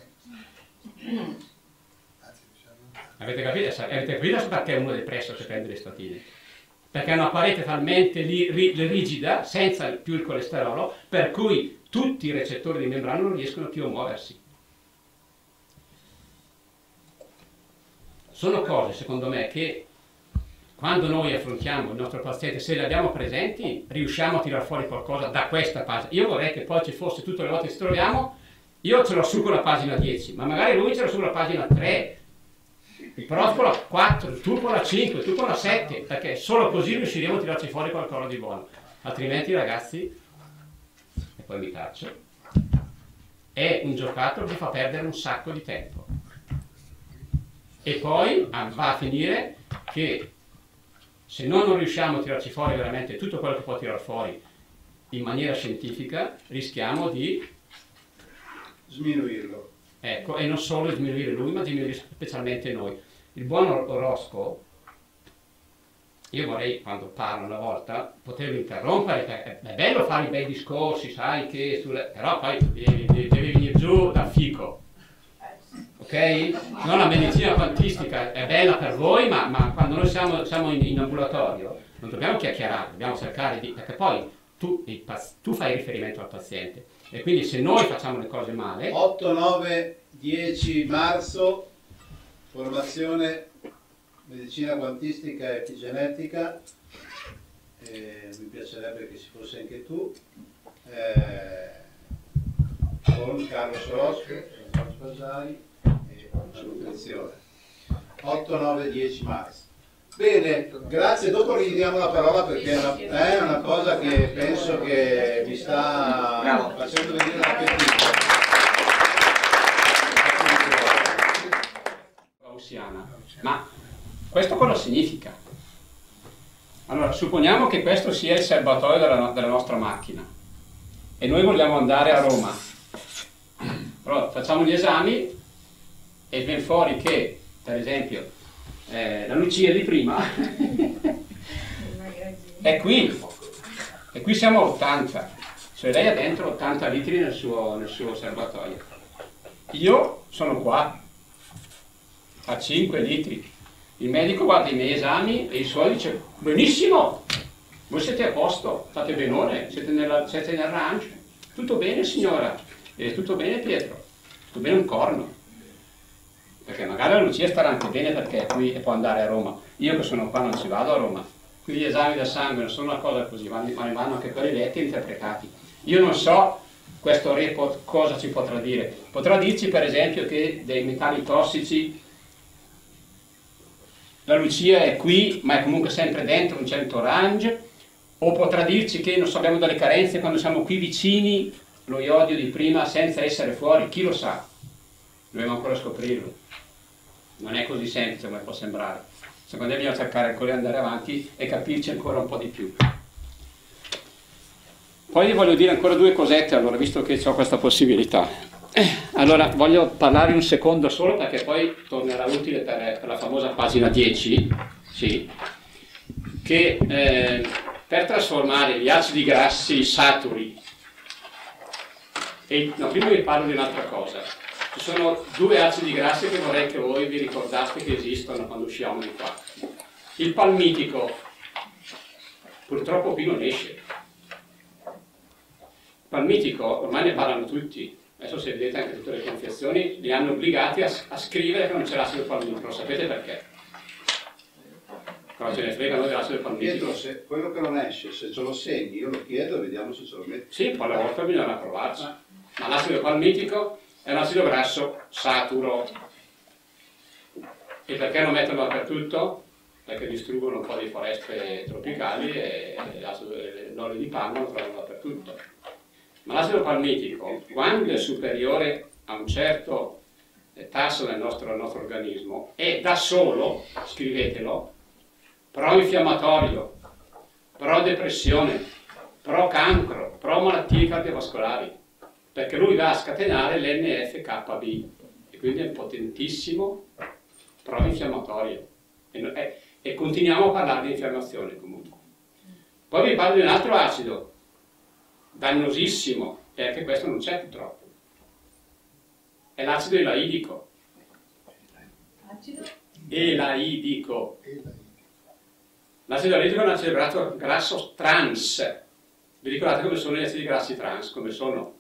Avete capito? Avete capito perché uno è depresso se prende le statine? Perché è una parete talmente li, ri, rigida, senza più il colesterolo, per cui tutti i recettori di membrana non riescono più a muoversi. Sono cose, secondo me, che quando noi affrontiamo il nostro paziente, se le abbiamo presenti, riusciamo a tirar fuori qualcosa da questa pagina. Io vorrei che poi ci fosse tutte le volte che ci troviamo, io ce l'ho su con la pagina dieci, ma magari lui ce l'ha sulla pagina tre, il prof con la quattro, tu con la cinque, tu con la sette, perché solo così riusciremo a tirarci fuori qualcosa di buono. Altrimenti, ragazzi, e poi mi taccio, è un giocattolo che fa perdere un sacco di tempo. E poi va a finire che se noi non riusciamo a tirarci fuori veramente tutto quello che può tirar fuori in maniera scientifica, rischiamo di sminuirlo. Ecco, e non solo diminuire lui, ma diminuire specialmente noi. Il buon Orosco, io vorrei, quando parlo una volta, poterlo interrompere, perché è bello fare i bei discorsi, sai, che sulle... però poi devi, devi venire giù dal fico, ok? ok? Non la medicina quantistica è bella per voi, ma, ma quando noi siamo, siamo in, in ambulatorio non dobbiamo chiacchierare, dobbiamo cercare di... perché poi tu, il, tu fai riferimento al paziente e quindi se noi facciamo le cose male... otto, nove, dieci marzo, formazione medicina quantistica e epigenetica, eh, mi piacerebbe che ci fosse anche tu, eh, con Carlo Sorosco, Giorgio Vasari e manutenzione. otto, nove, dieci marzo. Bene, grazie, dopo gli diamo la parola perché è una, è una cosa che penso che mi sta facendo venire l'appetito. Gaussiana. Ma questo cosa significa? Allora, supponiamo che questo sia il serbatoio della, no della nostra macchina e noi vogliamo andare a Roma. Allora, facciamo gli esami e viene fuori che, per esempio, eh, la Lucia di prima è qui, e qui siamo a ottanta, cioè lei ha dentro ottanta litri nel suo, nel suo serbatoio. Io sono qua, a cinque litri. Il medico guarda i miei esami e i suoi dice: benissimo, voi siete a posto, fate benone, siete, nella, siete nel range, tutto bene signora, e tutto bene Pietro, tutto bene un corno, perché magari la Lucia starà anche bene perché è qui e può andare a Roma, io che sono qua non ci vado a Roma, quindi gli esami del sangue non sono una cosa così, ma vanno anche quelli letti e interpretati. Io non so questo report cosa ci potrà dire, potrà dirci per esempio che dei metalli tossici la Lucia è qui, ma è comunque sempre dentro un certo range, o potrà dirci che non so, abbiamo delle carenze quando siamo qui vicini, lo iodio di prima, senza essere fuori, chi lo sa? Dobbiamo ancora scoprirlo. Non è così semplice come può sembrare. Secondo me bisogna cercare ancora di andare avanti e capirci ancora un po' di più. Poi vi voglio dire ancora due cosette, allora, visto che ho questa possibilità. Allora, voglio parlare un secondo solo perché poi tornerà utile per, per la famosa pagina dieci, sì, che eh, per trasformare gli acidi grassi saturi, e, no, prima vi parlo di un'altra cosa. Ci sono due acidi grassi che vorrei che voi vi ricordaste che esistono quando usciamo di qua. Il palmitico, purtroppo qui non esce. Il palmitico, ormai ne parlano tutti. Adesso se vedete anche tutte le confezioni, li hanno obbligati a, a scrivere che non c'è l'acido palmitico, sapete perché? Cosa ce ne frega noi dell'acido palmitico? Pietro, se quello che non esce, se ce lo segni, io lo chiedo e vediamo se ce lo metti. Sì, poi alla volta bisogna provarci. Ma l'acido palmitico è un acido grasso saturo. E perché lo mettono dappertutto? Perché distruggono un po' di foreste tropicali e l'olio di palma lo trovano dappertutto. Ma l'acido palmitico, quando è superiore a un certo tasso nel nostro, nel nostro organismo, è da solo, scrivetelo, pro-infiammatorio, pro-depressione, pro-cancro, pro-malattie cardiovascolari, perché lui va a scatenare l'N F K B e quindi è potentissimo pro-infiammatorio. E, e, e continuiamo a parlare di infiammazione comunque. Poi vi parlo di un altro acido dannosissimo, e anche questo non c'è purtroppo, è l'acido elaidico. Acido? Elaidico. L'acido elaidico è un acido grasso, grasso trans. Vi ricordate come sono gli acidi grassi trans? Come sono?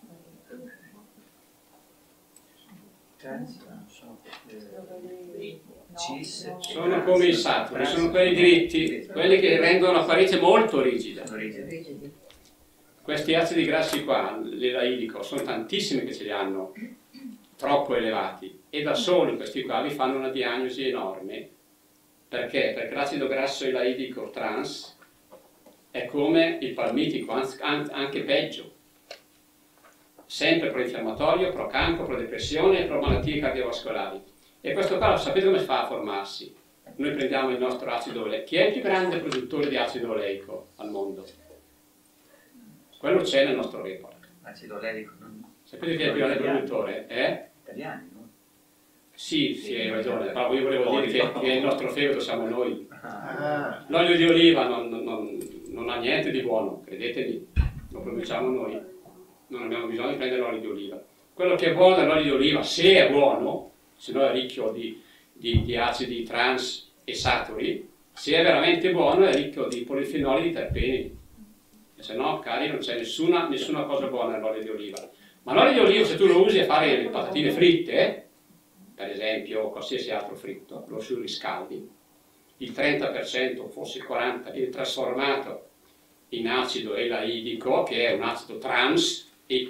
Sono come i saturi, sono quelli diritti, quelli che rendono la parete molto rigida. Questi acidi grassi qua, l'elaidico, sono tantissimi che ce li hanno, troppo elevati, e da soli questi qua vi fanno una diagnosi enorme. Perché? Perché l'acido grasso elaidico trans è come il palmitico, anche peggio. Sempre pro-infiammatorio, pro-cancro, pro-depressione e pro-malattie cardiovascolari. E questo qua, sapete come si fa a formarsi? Noi prendiamo il nostro acido oleico. Chi è il più grande produttore di acido oleico al mondo? Quello c'è nel nostro report. Acido oleico. Sapete chi è il più grande produttore? Eh? Italiani, no? Sì, sì, hai ragione, però io volevo dire che, che il nostro fegato siamo noi. Ah. L'olio di oliva non, non, non ha niente di buono, credetemi, lo produciamo noi. Non abbiamo bisogno di prendere l'olio di oliva. Quello che è buono è l'olio di oliva, se è buono, se no è ricco di, di, di acidi trans e saturi, se è veramente buono è ricco di polifenoli e di terpeni. E se no, cari, non c'è nessuna, nessuna cosa buona nell'olio di oliva. Ma l'olio di oliva, se tu lo usi a fare le patatine fritte, per esempio, o qualsiasi altro fritto, lo surriscaldi, il trenta per cento, forse il quaranta per cento, viene trasformato in acido elaidico, che è un acido trans,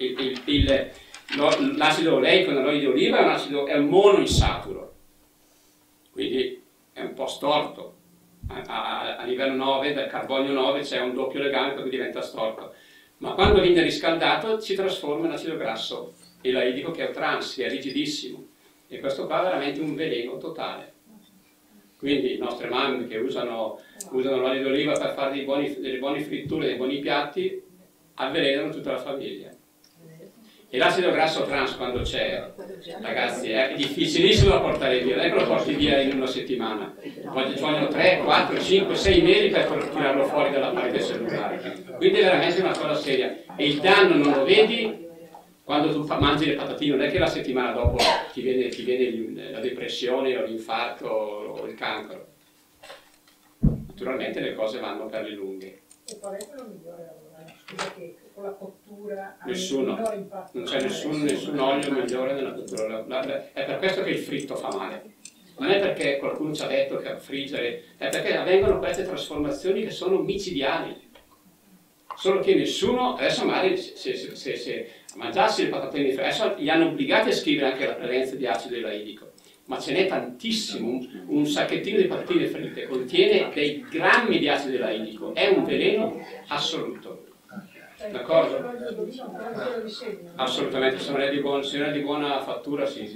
l'acido oleico nell'olio di oliva è un, acido, è un monoinsaturo, quindi è un po' storto. A, a, a livello nove, del carbonio nove, c'è un doppio legame per cui diventa storto. Ma quando viene riscaldato si trasforma in acido grasso elaidico, che è trans, che è rigidissimo. E questo qua è veramente un veleno totale. Quindi le nostre mamme che usano, usano l'olio d'oliva per fare dei buoni, delle buone fritture, dei buoni piatti, avvelenano tutta la famiglia. E l'acido grasso trans quando c'è, ragazzi, è difficilissimo da portare via, non è che lo porti via in una settimana, ci vogliono tre, quattro, cinque, sei mesi per tirarlo fuori dalla parete cellulare. Quindi è veramente una cosa seria. E il danno non lo vedi quando tu mangi le patatine, non è che la settimana dopo ti viene, ti viene la depressione o l'infarto o il cancro. Naturalmente le cose vanno per le lunghe. E qual è quello migliore? Scusa, che con la cottura nessuno, non c'è nessun, nessun olio migliore nella cottura. La, la, è per questo che il fritto fa male. Non è perché qualcuno ci ha detto che a friggere, è perché avvengono queste trasformazioni che sono micidiali. Solo che nessuno, adesso magari se, se, se, se mangiassi le patatine fritte, adesso li hanno obbligati a scrivere anche la presenza di acido elaidico, ma ce n'è tantissimo, un, un sacchettino di patatine fritte contiene dei grammi di acido elaidico, è un veleno assoluto. D'accordo? Assolutamente, se non è di, buon, se non è di buona fattura sì.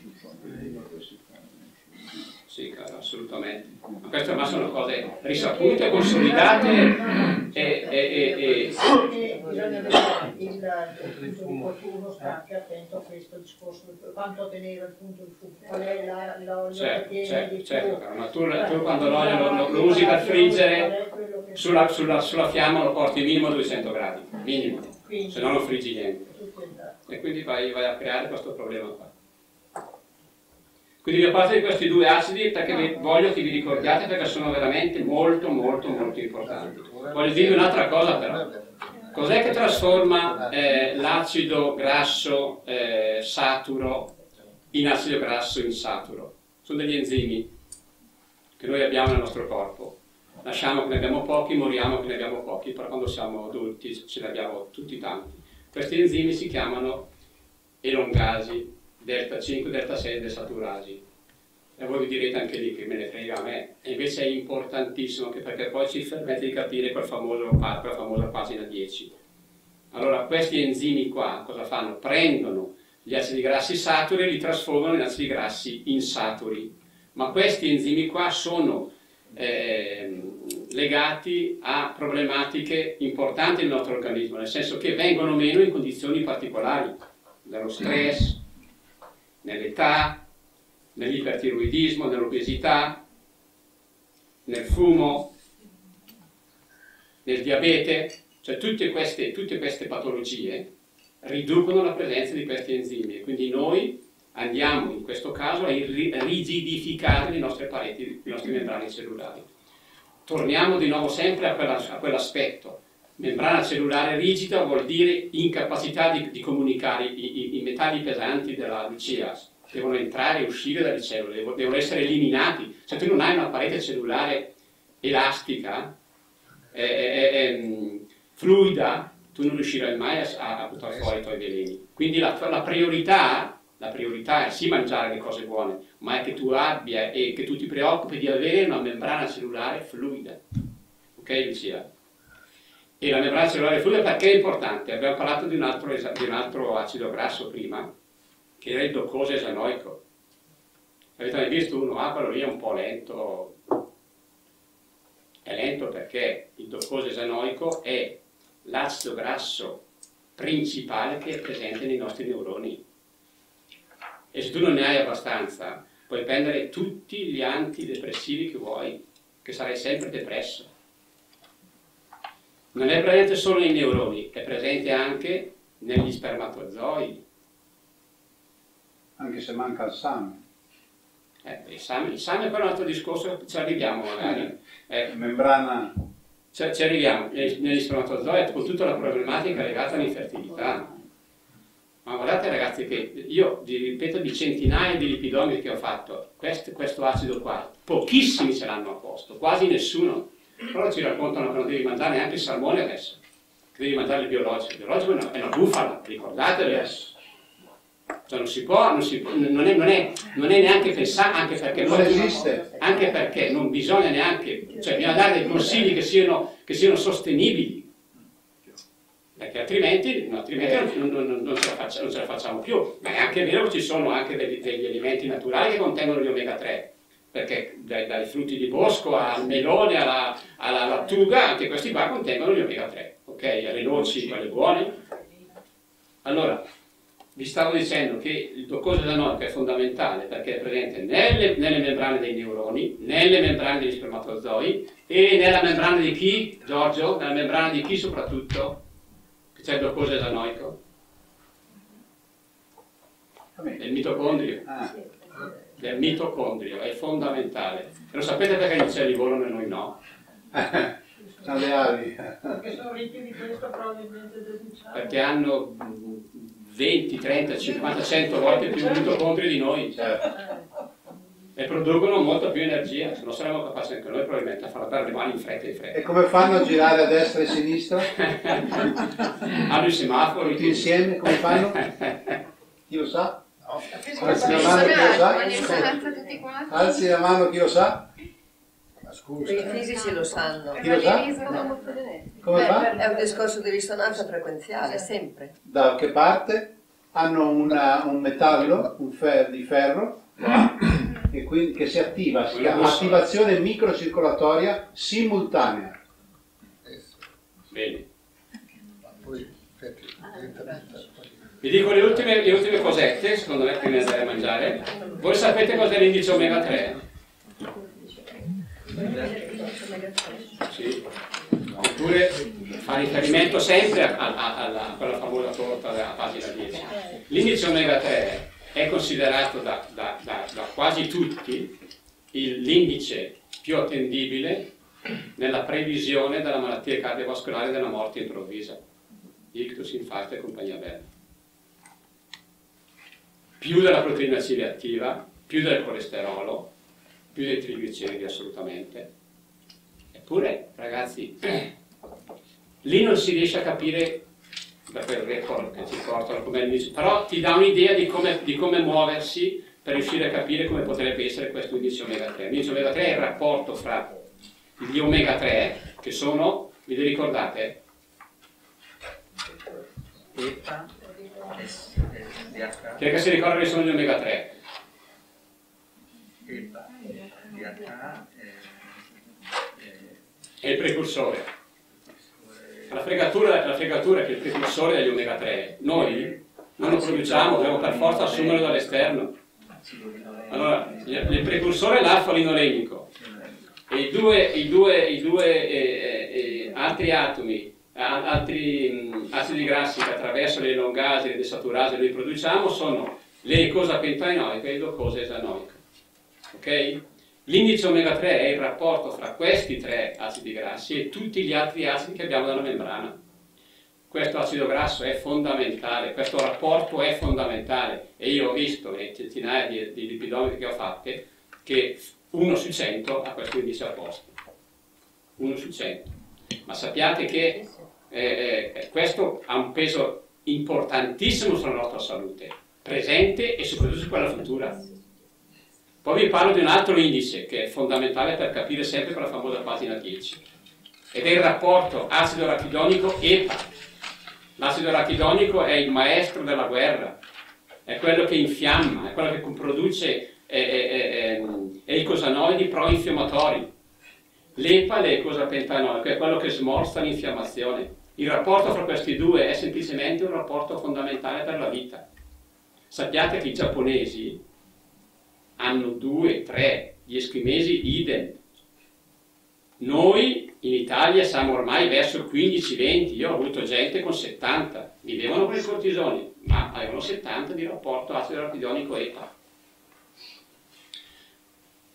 Sì, assolutamente. Ma queste ormai sono cose risapute, consolidate e... e, e, e... bisogna vedere il punto di qualcuno sta anche attento a questo discorso, quanto tenere il punto di fuoco, qual è l'olio certo, che tiene certo, di certo, più. ma tu, tu quando l'olio lo, lo, lo usi per friggere, sulla, sulla, sulla fiamma lo porti minimo a duecento gradi, minimo, se no non friggi niente. E quindi vai, vai a creare questo problema qua. Quindi vi ho parlato di questi due acidi perché vi, voglio che vi ricordiate, perché sono veramente molto molto molto importanti. Voglio dirvi un'altra cosa però. Cos'è che trasforma eh, l'acido grasso eh, saturo in acido grasso insaturo? Sono degli enzimi che noi abbiamo nel nostro corpo. Nasciamo che ne abbiamo pochi, moriamo che ne abbiamo pochi, però quando siamo adulti ce ne abbiamo tutti tanti. Questi enzimi si chiamano elongasi, delta cinque, delta sei, desaturasi. E voi vi direte anche lì che me ne frega a me, e invece è importantissimo anche perché poi ci permette di capire quel famoso, quella famosa pagina dieci. Allora, questi enzimi qua cosa fanno? Prendono gli acidi grassi saturi e li trasformano in acidi grassi insaturi. Ma questi enzimi qua sono eh, legati a problematiche importanti nel nostro organismo, nel senso che vengono meno in condizioni particolari, nello stress, nell'età, nell'ipertiroidismo, nell'obesità, nel fumo, nel diabete, cioè tutte queste, tutte queste patologie riducono la presenza di questi enzimi e quindi noi andiamo in questo caso a rigidificare le nostre pareti, le nostre membrane cellulari. Torniamo di nuovo sempre a, quella, a quell'aspetto. Membrana cellulare rigida vuol dire incapacità di, di comunicare, i, i, i metalli pesanti della Lucia devono entrare e uscire dalle cellule, devono essere eliminati. Se tu non hai una parete cellulare elastica, eh, eh, fluida, tu non riuscirai mai a, a buttare fuori i tuoi veleni. Quindi la, la, priorità, la priorità è sì mangiare le cose buone, ma è che tu abbia e che tu ti preoccupi di avere una membrana cellulare fluida. Ok, Lucia? E la membrana cellulare fluida perché è importante? Abbiamo parlato di un altro, di un altro acido grasso prima, che era il docose esanoico. Avete mai visto uno? Ah, quello lì è un po' lento. È lento perché il docose esanoico è l'acido grasso principale che è presente nei nostri neuroni. E se tu non ne hai abbastanza, puoi prendere tutti gli antidepressivi che vuoi, che sarai sempre depresso. Non è presente solo nei neuroni, è presente anche negli spermatozoi. Anche se manca il sangue. Eh, il esame, l'esame è però un altro discorso, ci arriviamo magari. Eh, membrana. Ci, ci arriviamo negli spermatozoi con tutta la problematica legata all'infertilità. Ma guardate ragazzi che io, vi ripeto, di centinaia di lipidomi che ho fatto, questo, questo acido qua, pochissimi ce l'hanno a posto, quasi nessuno. Però ci raccontano che non devi mandare neanche il salmone adesso, che devi mandare il biologico. Il biologico è una, è una bufala, ricordatelo. Cioè non si può, non, si può, non, è, non, è, non è neanche pensato, anche perché non esiste. Anche perché non bisogna neanche, cioè bisogna dare dei consigli che siano, che siano sostenibili. Perché altrimenti, no, altrimenti non, non, non, non, ce faccia, non ce la facciamo più. Ma è anche vero che ci sono anche degli, degli alimenti naturali che contengono gli omega tre, perché dai, dai frutti di bosco al melone, alla, alla lattuga, anche questi qua contengono gli omega tre, ok? Le noci, quelle buone. Allora, vi stavo dicendo che il glucosio esanoico è fondamentale perché è presente nelle, nelle membrane dei neuroni, nelle membrane degli spermatozoi e nella membrana di chi, Giorgio? Nella membrana di chi soprattutto? C'è il glucosio esanoico? Del mitocondrio. Ah. Del mitocondrio, è fondamentale. E lo sapete perché gli uccelli volano e noi no? Sono le ali. Perché sono ricchi di questo probabilmente deduciamo. Perché hanno venti, trenta, cinquanta, cento volte più mitocondri di noi. Certo. E producono molto più energia, se non saremmo capaci anche noi probabilmente a far andare le mani in fretta in fretta. E come fanno a girare a destra e a sinistra? Hanno i semafori. Tutti insieme come fanno? Chi lo sa? No. Alzi la mano chi lo sa? Alzi la mano chi lo sa? Ma scusa. I fisici lo sanno. Chi lo sa? Come fa? È un discorso di risonanza frequenziale, sempre. Da che parte? Hanno una, un metallo, un fer, di ferro, e quindi, che si attiva, si chiama attivazione microcircolatoria simultanea. Bene. Poi, Vi dico le ultime, le ultime cosette, secondo me, prima di andare a mangiare. Voi sapete cos'è l'indice omega tre? Sì. Oppure fa riferimento sempre a, a, a, a quella famosa torta della pagina dieci. L'indice omega tre è considerato da, da, da, da quasi tutti l'indice più attendibile nella previsione della malattia cardiovascolare e della morte improvvisa, ictus, infarto e compagnia bella. Più della proteina C reattiva, più del colesterolo, più dei trigliceridi assolutamente. Eppure, ragazzi, lì non si riesce a capire da quel report che ci portano come indice, però ti dà un'idea di come, di come muoversi per riuscire a capire come potrebbe essere questo indice omega tre. L'indice omega tre è il rapporto fra gli omega tre, che sono, vi ricordate? EPA, D H. Chi è che si ricorda che sono gli omega tre? EPA, D H È il precursore. La fregatura, la fregatura è che il precursore degli omega tre. Noi non lo produciamo, dobbiamo per forza assumerlo dall'esterno. Allora, il precursore è l'alfa-linolenico e i due, i due, i due eh, eh, altri atomi, altri mh, acidi grassi che attraverso le elongasi e le desaturasi noi produciamo sono l'ericosa pentaenoica e il glucosa esanoica. Ok? L'indice omega tre è il rapporto fra questi tre acidi grassi e tutti gli altri acidi che abbiamo nella membrana. Questo acido grasso è fondamentale, questo rapporto è fondamentale e io ho visto nelle centinaia di, di lipidometri che ho fatte che uno su cento ha questo indice a posto. uno su cento. Ma sappiate che eh, eh, questo ha un peso importantissimo sulla nostra salute, presente e soprattutto su quella futura. Poi vi parlo di un altro indice che è fondamentale per capire sempre quella famosa pagina dieci ed è il rapporto acido arachidonico EPA. L'acido arachidonico è il maestro della guerra, è quello che infiamma, è quello che produce eh, eh, eh, eicosanoidi pro-infiammatori. L'EPA, l'eicosapentaenoico, è quello che smorza l'infiammazione. Il rapporto fra questi due è semplicemente un rapporto fondamentale per la vita. Sappiate che i giapponesi hanno due, tre, gli eschimesi idem. Noi in Italia siamo ormai verso il quindici venti, io ho avuto gente con settanta, vivevano con i cortisoni, ma avevano settanta di rapporto acido arachidonico EPA.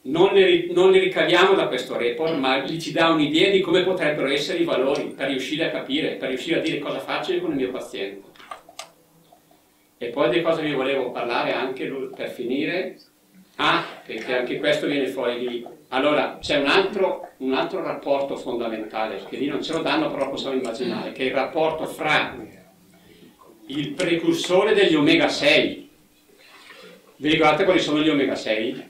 non ne, non ne ricaviamo da questo report, ma gli ci dà un'idea di come potrebbero essere i valori per riuscire a capire, per riuscire a dire cosa faccio io con il mio paziente. E poi di cosa vi volevo parlare anche per finire. Ah, perché anche questo viene fuori lì. Allora, c'è un altro, un altro rapporto fondamentale, che lì non ce lo danno, però possiamo immaginare, che è il rapporto fra il precursore degli omega sei. Vi ricordate quali sono gli omega sei?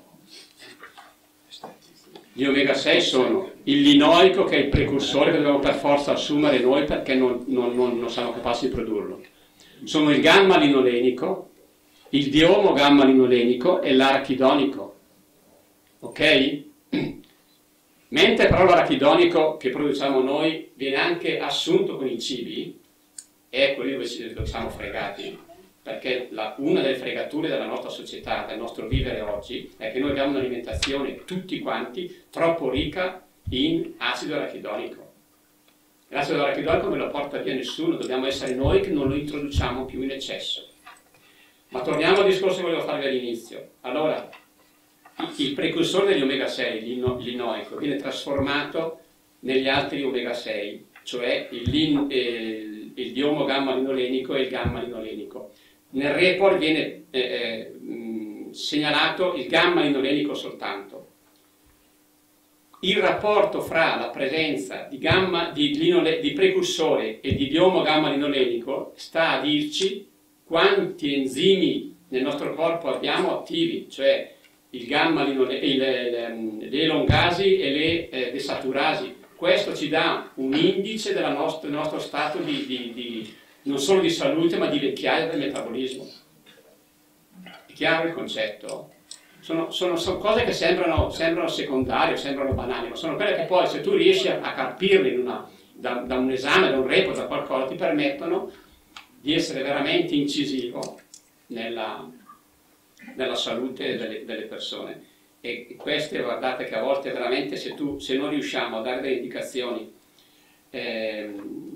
Gli omega sei sono il linoico, che è il precursore che dobbiamo per forza assumere noi perché non, non, non, non siamo capaci di produrlo. Sono il gamma linolenico, il diomo gamma linolenico e l'arachidonico. Ok? Mentre però l'arachidonico che produciamo noi viene anche assunto con i cibi, ecco lì dove ci dove siamo fregati. Perché la, una delle fregature della nostra società, del nostro vivere oggi, è che noi abbiamo un'alimentazione, tutti quanti, troppo ricca in acido arachidonico. L'acido arachidonico non lo porta via nessuno, dobbiamo essere noi che non lo introduciamo più in eccesso. Ma torniamo al discorso che volevo farvi all'inizio. Allora, il precursore degli omega sei, l'ino, linoico, viene trasformato negli altri omega sei, cioè il, lin, eh, il diomo gamma linolenico e il gamma linolenico. Nel report viene eh, eh, mh, segnalato il gamma linolenico soltanto. Il rapporto fra la presenza di, gamma, di, linole, di precursore e di diomo gamma linolenico sta a dirci quanti enzimi nel nostro corpo abbiamo attivi, cioè il gamma linole, il, le, le elongasi e le eh, desaturasi. Questo ci dà un indice della nostra, del nostro stato di, di, di non solo di salute ma di vecchiaia del metabolismo. È chiaro il concetto? Sono, sono, sono cose che sembrano, sembrano secondarie, sembrano banali, ma sono quelle che poi se tu riesci a, a capirle in una, da, da un esame, da un report, da qualcosa, ti permettono di essere veramente incisivo nella, nella salute delle, delle persone. E queste, guardate che a volte veramente se, tu, se non riusciamo a dare delle indicazioni eh,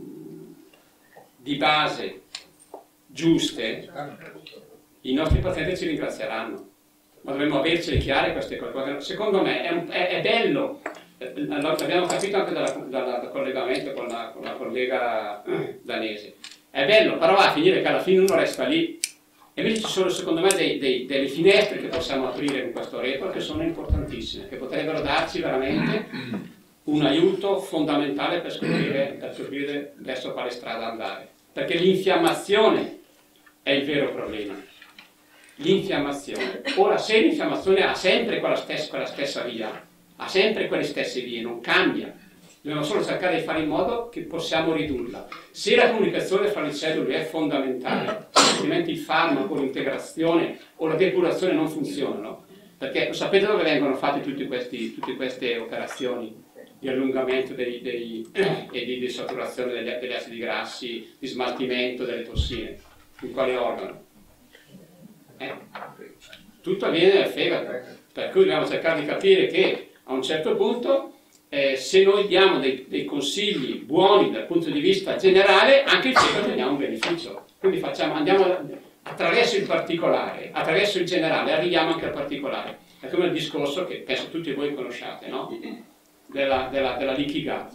di base giuste, i nostri pazienti ci ringrazieranno. Ma dovremmo avercele chiare queste cose. Secondo me è, un, è, è bello, l'abbiamo capito anche dalla, dalla, dal collegamento con la, con la collega danese, è bello, però va a finire che alla fine uno resta lì. E invece ci sono secondo me dei, dei, delle finestre che possiamo aprire con questo report che sono importantissime, che potrebbero darci veramente un aiuto fondamentale per scoprire, per scoprire verso quale strada andare. Perché l'infiammazione è il vero problema. L'infiammazione. Ora, se l'infiammazione ha sempre quella stessa, quella stessa via, ha sempre quelle stesse vie, non cambia, dobbiamo solo cercare di fare in modo che possiamo ridurla. Se la comunicazione fra le cellule è fondamentale, altrimenti il farmaco, l'integrazione o la depurazione non funzionano, perché lo sapete dove vengono fatte tutte queste operazioni di allungamento dei, dei, e di desaturazione degli, degli acidi grassi, di smaltimento delle tossine? In quale organo? Eh? Tutto avviene nel fegato, per cui dobbiamo cercare di capire che a un certo punto eh, se noi diamo dei, dei consigli buoni dal punto di vista generale, anche il fegato ne ha un beneficio. Quindi facciamo, andiamo attraverso il particolare, attraverso il generale, arriviamo anche al particolare. È come il discorso che penso tutti voi conosciate, no? Della, della, della leaky gut,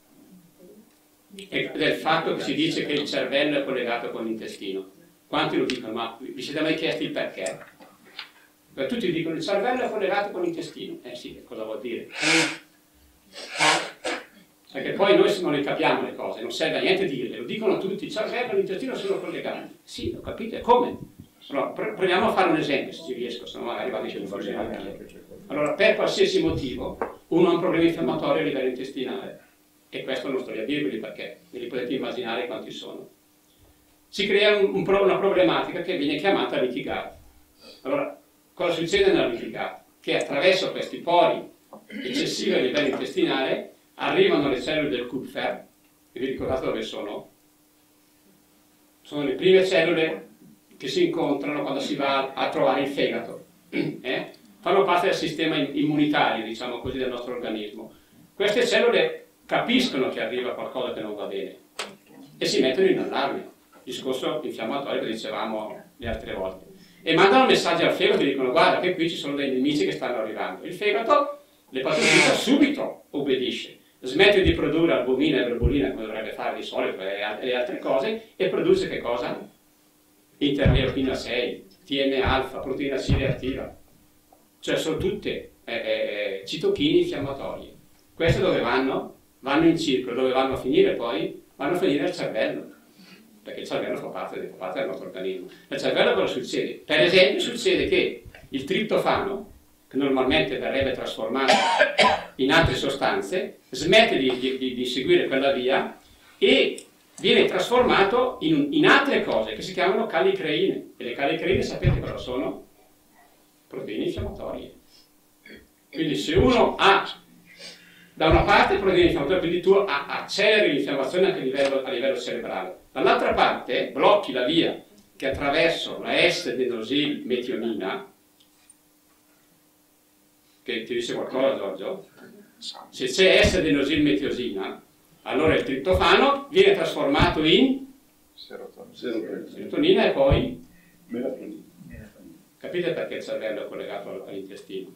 e del fatto che si dice che il cervello è collegato con l'intestino. Quanti lo dicono? Ma vi siete mai chiesti il perché? Perché tutti dicono il cervello è collegato con l'intestino. Eh sì, cosa vuol dire? Perché poi noi non le capiamo le cose, non serve a niente dirle, lo dicono tutti, il cervello e l'intestino sono collegati. Sì, lo capite, come? Allora, proviamo a fare un esempio, se ci riesco, se no magari vado in confusione. Allora, per qualsiasi motivo, uno ha un problema infiammatorio a livello intestinale, e questo non sto lì a dirveli perché ve li potete immaginare quanti sono. Si crea un, un, una problematica che viene chiamata leaky gut. Allora, cosa succede nella leaky gut? Che attraverso questi pori eccessivi a livello intestinale arrivano le cellule del Kupfer, e vi ricordate dove sono? Sono le prime cellule che si incontrano quando si va a trovare il fegato. Eh? Fanno parte del sistema immunitario, diciamo così, del nostro organismo. Queste cellule capiscono che arriva qualcosa che non va bene e si mettono in allarme. Discorso infiammatorio che dicevamo le altre volte. e mandano messaggi al fegato e dicono guarda che qui ci sono dei nemici che stanno arrivando. Il fegato, l'epatocita, subito obbedisce, smette di produrre albumina e globulina come dovrebbe fare di solito e le altre cose e produce che cosa? Interleuchina sei, T N alfa, proteina C reattiva, cioè sono tutte eh, eh, citochine infiammatorie. Queste dove vanno? Vanno in circolo, dove vanno a finire poi? Vanno a finire al cervello, perché il cervello fa parte, fa parte del nostro organismo. Nel cervello cosa succede? Per esempio succede che il triptofano, che normalmente verrebbe trasformato in altre sostanze, smette di, di, di seguire quella via e viene trasformato in, in altre cose che si chiamano calicreine. E le calicreine sapete cosa sono? Proteine infiammatorie. Quindi se uno ha da una parte proteine infiammatorie, quindi tu acceleri l'infiammazione anche a livello, a livello cerebrale, dall'altra parte blocchi la via che attraverso la S-adenosilmetionina, che ti dice qualcosa Giorgio? Se c'è S-adenosilmetionina, allora il triptofano viene trasformato in serotonina e poi melatonina. Capite perché il cervello è collegato all'intestino?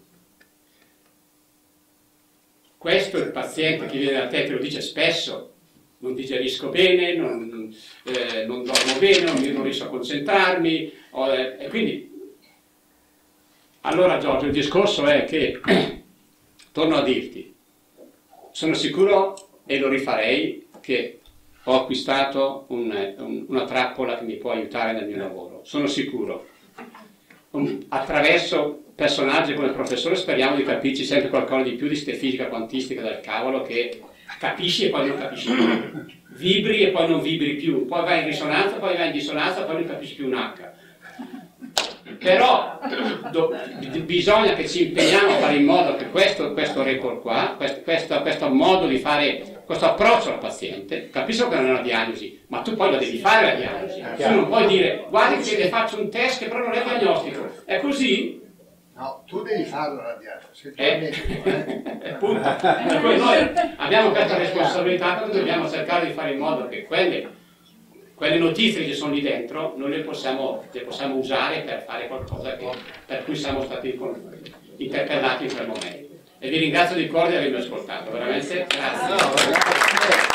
Questo il paziente che viene da te te lo dice spesso, non digerisco bene, non, eh, non dormo bene, non, non riesco a concentrarmi, ho, eh, e quindi, allora Giorgio, il discorso è che, torno a dirti, sono sicuro, e lo rifarei, che ho acquistato un, un, una trappola che mi può aiutare nel mio lavoro, sono sicuro. Un, attraverso personaggi come il professore speriamo di capirci sempre qualcosa di più di ste fisica quantistica del cavolo che capisci e poi non capisci più, vibri e poi non vibri più, poi vai in risonanza, poi vai in dissonanza, poi non capisci più un H. Però do, bisogna che ci impegniamo a fare in modo che questo, questo record qua, questo, questo, questo modo di fare, questo approccio al paziente, capisco che non è una diagnosi, ma tu poi la devi fare la diagnosi, tu non puoi dire guardi che le faccio un test che però non è diagnostico, è così? No, tu devi farlo la diagnosi. Eh, eh. Appunto. Per cui noi abbiamo questa responsabilità, quindi dobbiamo cercare di fare in modo che quelle, quelle notizie che sono lì dentro noi le possiamo, le possiamo usare per fare qualcosa che, per cui siamo stati interpellati in quel momento. E vi ringrazio di cuore di avermi ascoltato, veramente grazie.